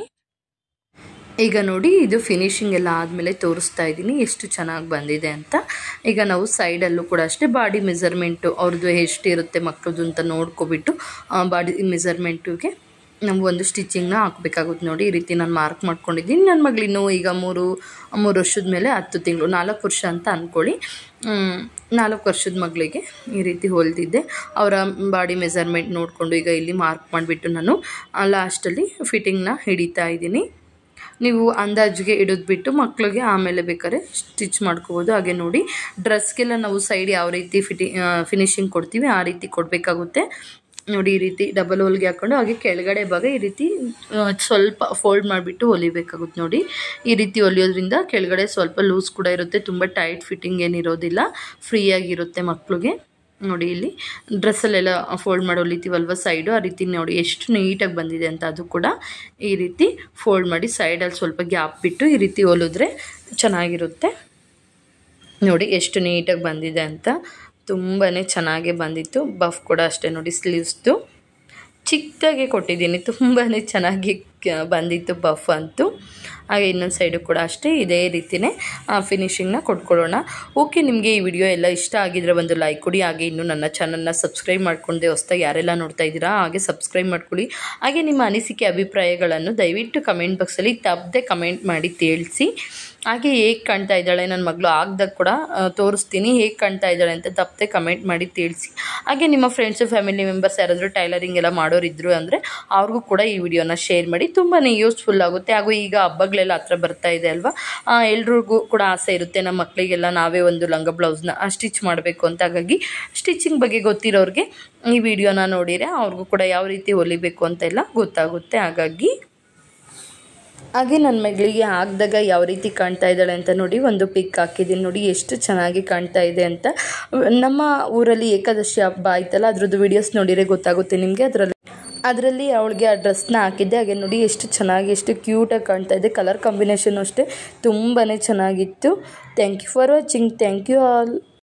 ಈಗ ನೋಡಿ ಇದು ಫಿನಿಶಿಂಗ್ ಎಲ್ಲ ಆದಮೇಲೆ ತೋರಿಸ್ತಾ ಇದ್ದೀನಿ ಎಷ್ಟು ಚೆನ್ನಾಗಿ ಬಂದಿದೆ ಅಂತ. ಈಗ ನಾವು ಸೈಡಲ್ಲೂ ಕೂಡ ಅಷ್ಟೇ ಬಾಡಿ ಮೆಜರ್ಮೆಂಟು ಅವ್ರದ್ದು ಎಷ್ಟಿರುತ್ತೆ ಮಕ್ಕಳದು ಅಂತ ನೋಡ್ಕೊಬಿಟ್ಟು ಬಾಡಿ ಮೆಜರ್ಮೆಂಟಿಗೆ ನಾವು ಒಂದು ಸ್ಟಿಚಿಂಗ್ನ ಹಾಕಬೇಕಾಗುತ್ತೆ. ನೋಡಿ ಈ ರೀತಿ ನಾನು ಮಾರ್ಕ್ ಮಾಡ್ಕೊಂಡಿದ್ದೀನಿ. ನನ್ನ ಮಗಳಿನ್ನೂ ಈಗ 3 ವರ್ಷದ ಮೇಲೆ 10 ತಿಂಗಳು, 4 ವರ್ಷ ಅಂತ ಅಂದ್ಕೊಳ್ಳಿ. 4 ವರ್ಷದ ಮಗಳಿಗೆ ಈ ರೀತಿ ಹೊಲಿದಿದ್ದೆ. ಅವರ ಬಾಡಿ ಮೆಜರ್ಮೆಂಟ್ ನೋಡಿಕೊಂಡು ಈಗ ಇಲ್ಲಿ ಮಾರ್ಕ್ ಮಾಡಿಬಿಟ್ಟು ನಾನು ಲಾಸ್ಟಲ್ಲಿ ಫಿಟ್ಟಿಂಗ್ನ ಹಿಡಿತಾ ಇದ್ದೀನಿ. ನೀವು ಅಂದಾಜಿಗೆ ಹಿಡಿದ್ಬಿಟ್ಟು ಮಕ್ಕಳಿಗೆ ಆಮೇಲೆ ಬೇಕಾದ್ರೆ ಸ್ಟಿಚ್ ಮಾಡ್ಕೋಬೋದು. ಹಾಗೆ ನೋಡಿ ಡ್ರೆಸ್ಗೆಲ್ಲ ನಾವು ಸೈಡ್ ಯಾವ ರೀತಿ ಫಿನಿಶಿಂಗ್ ಕೊಡ್ತೀವಿ ಆ ರೀತಿ ಕೊಡಬೇಕಾಗುತ್ತೆ. ನೋಡಿ ಈ ರೀತಿ ಡಬಲ್ ಹೋಲ್ಗೆ ಹಾಕ್ಕೊಂಡು ಹಾಗೆ ಕೆಳಗಡೆ ಭಾಗ ಈ ರೀತಿ ಸ್ವಲ್ಪ ಫೋಲ್ಡ್ ಮಾಡಿಬಿಟ್ಟು ಹೊಲಿಬೇಕಾಗುತ್ತೆ. ನೋಡಿ ಈ ರೀತಿ ಹೊಲಿಯೋದ್ರಿಂದ ಕೆಳಗಡೆ ಸ್ವಲ್ಪ ಲೂಸ್ ಕೂಡ ಇರುತ್ತೆ, ತುಂಬ ಟೈಟ್ ಫಿಟ್ಟಿಂಗ್ ಏನಿರೋದಿಲ್ಲ, ಫ್ರೀಯಾಗಿರುತ್ತೆ ಮಕ್ಕಳಿಗೆ. ನೋಡಿ ಇಲ್ಲಿ ಡ್ರೆಸ್ಸಲ್ಲೆಲ್ಲ ಫೋಲ್ಡ್ ಮಾಡಿ ಹೊಲಿತೀವಲ್ವ ಸೈಡು, ಆ ರೀತಿ ನೋಡಿ ಎಷ್ಟು ನೀಟಾಗಿ ಬಂದಿದೆ ಅಂತ. ಅದು ಕೂಡ ಈ ರೀತಿ ಫೋಲ್ಡ್ ಮಾಡಿ ಸೈಡಲ್ಲಿ ಸ್ವಲ್ಪ ಗ್ಯಾಪ್ ಬಿಟ್ಟು ಈ ರೀತಿ ಹೊಲಿದ್ರೆ ಚೆನ್ನಾಗಿರುತ್ತೆ. ನೋಡಿ ಎಷ್ಟು ನೀಟಾಗಿ ಬಂದಿದೆ ಅಂತ, ತುಂಬಾ ಚೆನ್ನಾಗೇ ಬಂದಿತ್ತು. ಬಫ್ ಕೂಡ ಅಷ್ಟೇ ನೋಡಿ ಸ್ಲೀವ್ಸ್ದು ಚಿಕ್ಕದಾಗೆ ಕೊಟ್ಟಿದ್ದೀನಿ, ತುಂಬಾ ಚೆನ್ನಾಗಿ ಬಂದಿತ್ತು ಬಫ್ ಅಂತೂ. ಹಾಗೆ ಇನ್ನೊಂದು ಸೈಡು ಕೂಡ ಅಷ್ಟೇ ಇದೇ ರೀತಿಯೇ ಫಿನಿಶಿಂಗ್ನ ಕೊಟ್ಕೊಳ್ಳೋಣ. ಓಕೆ, ನಿಮಗೆ ಈ ವಿಡಿಯೋ ಎಲ್ಲ ಇಷ್ಟ ಆಗಿದ್ರೆ ಒಂದು ಲೈಕ್ ಕೊಡಿ. ಹಾಗೆ ಇನ್ನೂ ನನ್ನ ಚಾನಲ್ನ ಸಬ್ಸ್ಕ್ರೈಬ್ ಮಾಡ್ಕೊಂಡೆ ಹೊಸ್ದಾಗಿ ಯಾರೆಲ್ಲ ನೋಡ್ತಾ ಇದ್ದೀರಾ ಹಾಗೆ ಸಬ್ಸ್ಕ್ರೈಬ್ ಮಾಡ್ಕೊಳ್ಳಿ. ಹಾಗೆ ನಿಮ್ಮ ಅನಿಸಿಕೆ ಅಭಿಪ್ರಾಯಗಳನ್ನು ದಯವಿಟ್ಟು ಕಮೆಂಟ್ ಬಾಕ್ಸಲ್ಲಿ ತಪ್ಪದೆ ಕಮೆಂಟ್ ಮಾಡಿ ತಿಳಿಸಿ. ಹಾಗೆ ಹೇಗೆ ಕಾಣ್ತಾ ಇದ್ದಾಳೆ ನನ್ನ ಮಗಳು ಆಗ್ದಾಗ ಕೂಡ ತೋರಿಸ್ತೀನಿ, ಹೇಗೆ ಕಾಣ್ತಾ ಇದ್ದಾಳೆ ಅಂತ ತಪ್ಪದೆ ಕಮೆಂಟ್ ಮಾಡಿ ತಿಳಿಸಿ. ಹಾಗೆ ನಿಮ್ಮ ಫ್ರೆಂಡ್ಸು ಫ್ಯಾಮಿಲಿ ಮೆಂಬರ್ಸ್ ಯಾರಾದರೂ ಟೈಲರಿಂಗ್ ಎಲ್ಲ ಮಾಡೋರಿದ್ರು ಅಂದರೆ ಅವ್ರಿಗೂ ಕೂಡ ಈ ವಿಡಿಯೋನ ಶೇರ್ ಮಾಡಿ, ತುಂಬಾ ಯೂಸ್ಫುಲ್ ಆಗುತ್ತೆ. ಹಾಗೂ ಈಗ ಹಬ್ಬಗಳೆಲ್ಲ ಹತ್ರ ಬರ್ತಾ ಇದೆ ಅಲ್ವಾ, ಎಲ್ರಿಗೂ ಕೂಡ ಆಸೆ ಇರುತ್ತೆ ನಮ್ಮ ಮಕ್ಕಳಿಗೆಲ್ಲ ನಾವೇ ಒಂದು ಲಂಗ ಬ್ಲೌಸ್ನ ಸ್ಟಿಚ್ ಮಾಡಬೇಕು ಅಂತ. ಹಾಗಾಗಿ ಸ್ಟಿಚಿಂಗ್ ಬಗ್ಗೆ ಗೊತ್ತಿರೋರಿಗೆ ಈ ವಿಡಿಯೋನ ನೋಡಿದರೆ ಅವ್ರಿಗೂ ಕೂಡ ಯಾವ ರೀತಿ ಹೊಲಿಬೇಕು ಅಂತೆಲ್ಲ ಗೊತ್ತಾಗುತ್ತೆ. ಹಾಗೆ ನನ್ನ ಮಗಳಿಗೆ ಹಾಕಿದಾಗ ಯಾವ ರೀತಿ ಕಾಣ್ತಾ ಇದ್ದಾಳೆ ಅಂತ ನೋಡಿ ಒಂದು ಪಿಕ್ ಹಾಕಿದ್ದೀನಿ. ನೋಡಿ ಎಷ್ಟು ಚೆನ್ನಾಗಿ ಕಾಣ್ತಾ ಇದೆ ಅಂತ. ನಮ್ಮ ಊರಲ್ಲಿ ಏಕಾದಶಿ ಹಬ್ಬ ಆಯ್ತಲ್ಲ, ಅದ್ರದ್ದು ವೀಡಿಯೋಸ್ ನೋಡಿದರೆ ಗೊತ್ತಾಗುತ್ತೆ ನಿಮಗೆ. ಅದರಲ್ಲಿ ಅದರಲ್ಲಿ ಅವಳಿಗೆ ಆ ಡ್ರೆಸ್ನ ಹಾಕಿದ್ದೆ. ಹಾಗೆ ನೋಡಿ ಎಷ್ಟು ಚೆನ್ನಾಗಿ ಎಷ್ಟು ಕ್ಯೂಟಾಗಿ ಕಾಣ್ತಾ ಇದೆ. ಕಲರ್ ಕಾಂಬಿನೇಷನ್ ಅಷ್ಟೇ ತುಂಬಾ ಚೆನ್ನಾಗಿತ್ತು. Thank you for watching. Thank you all.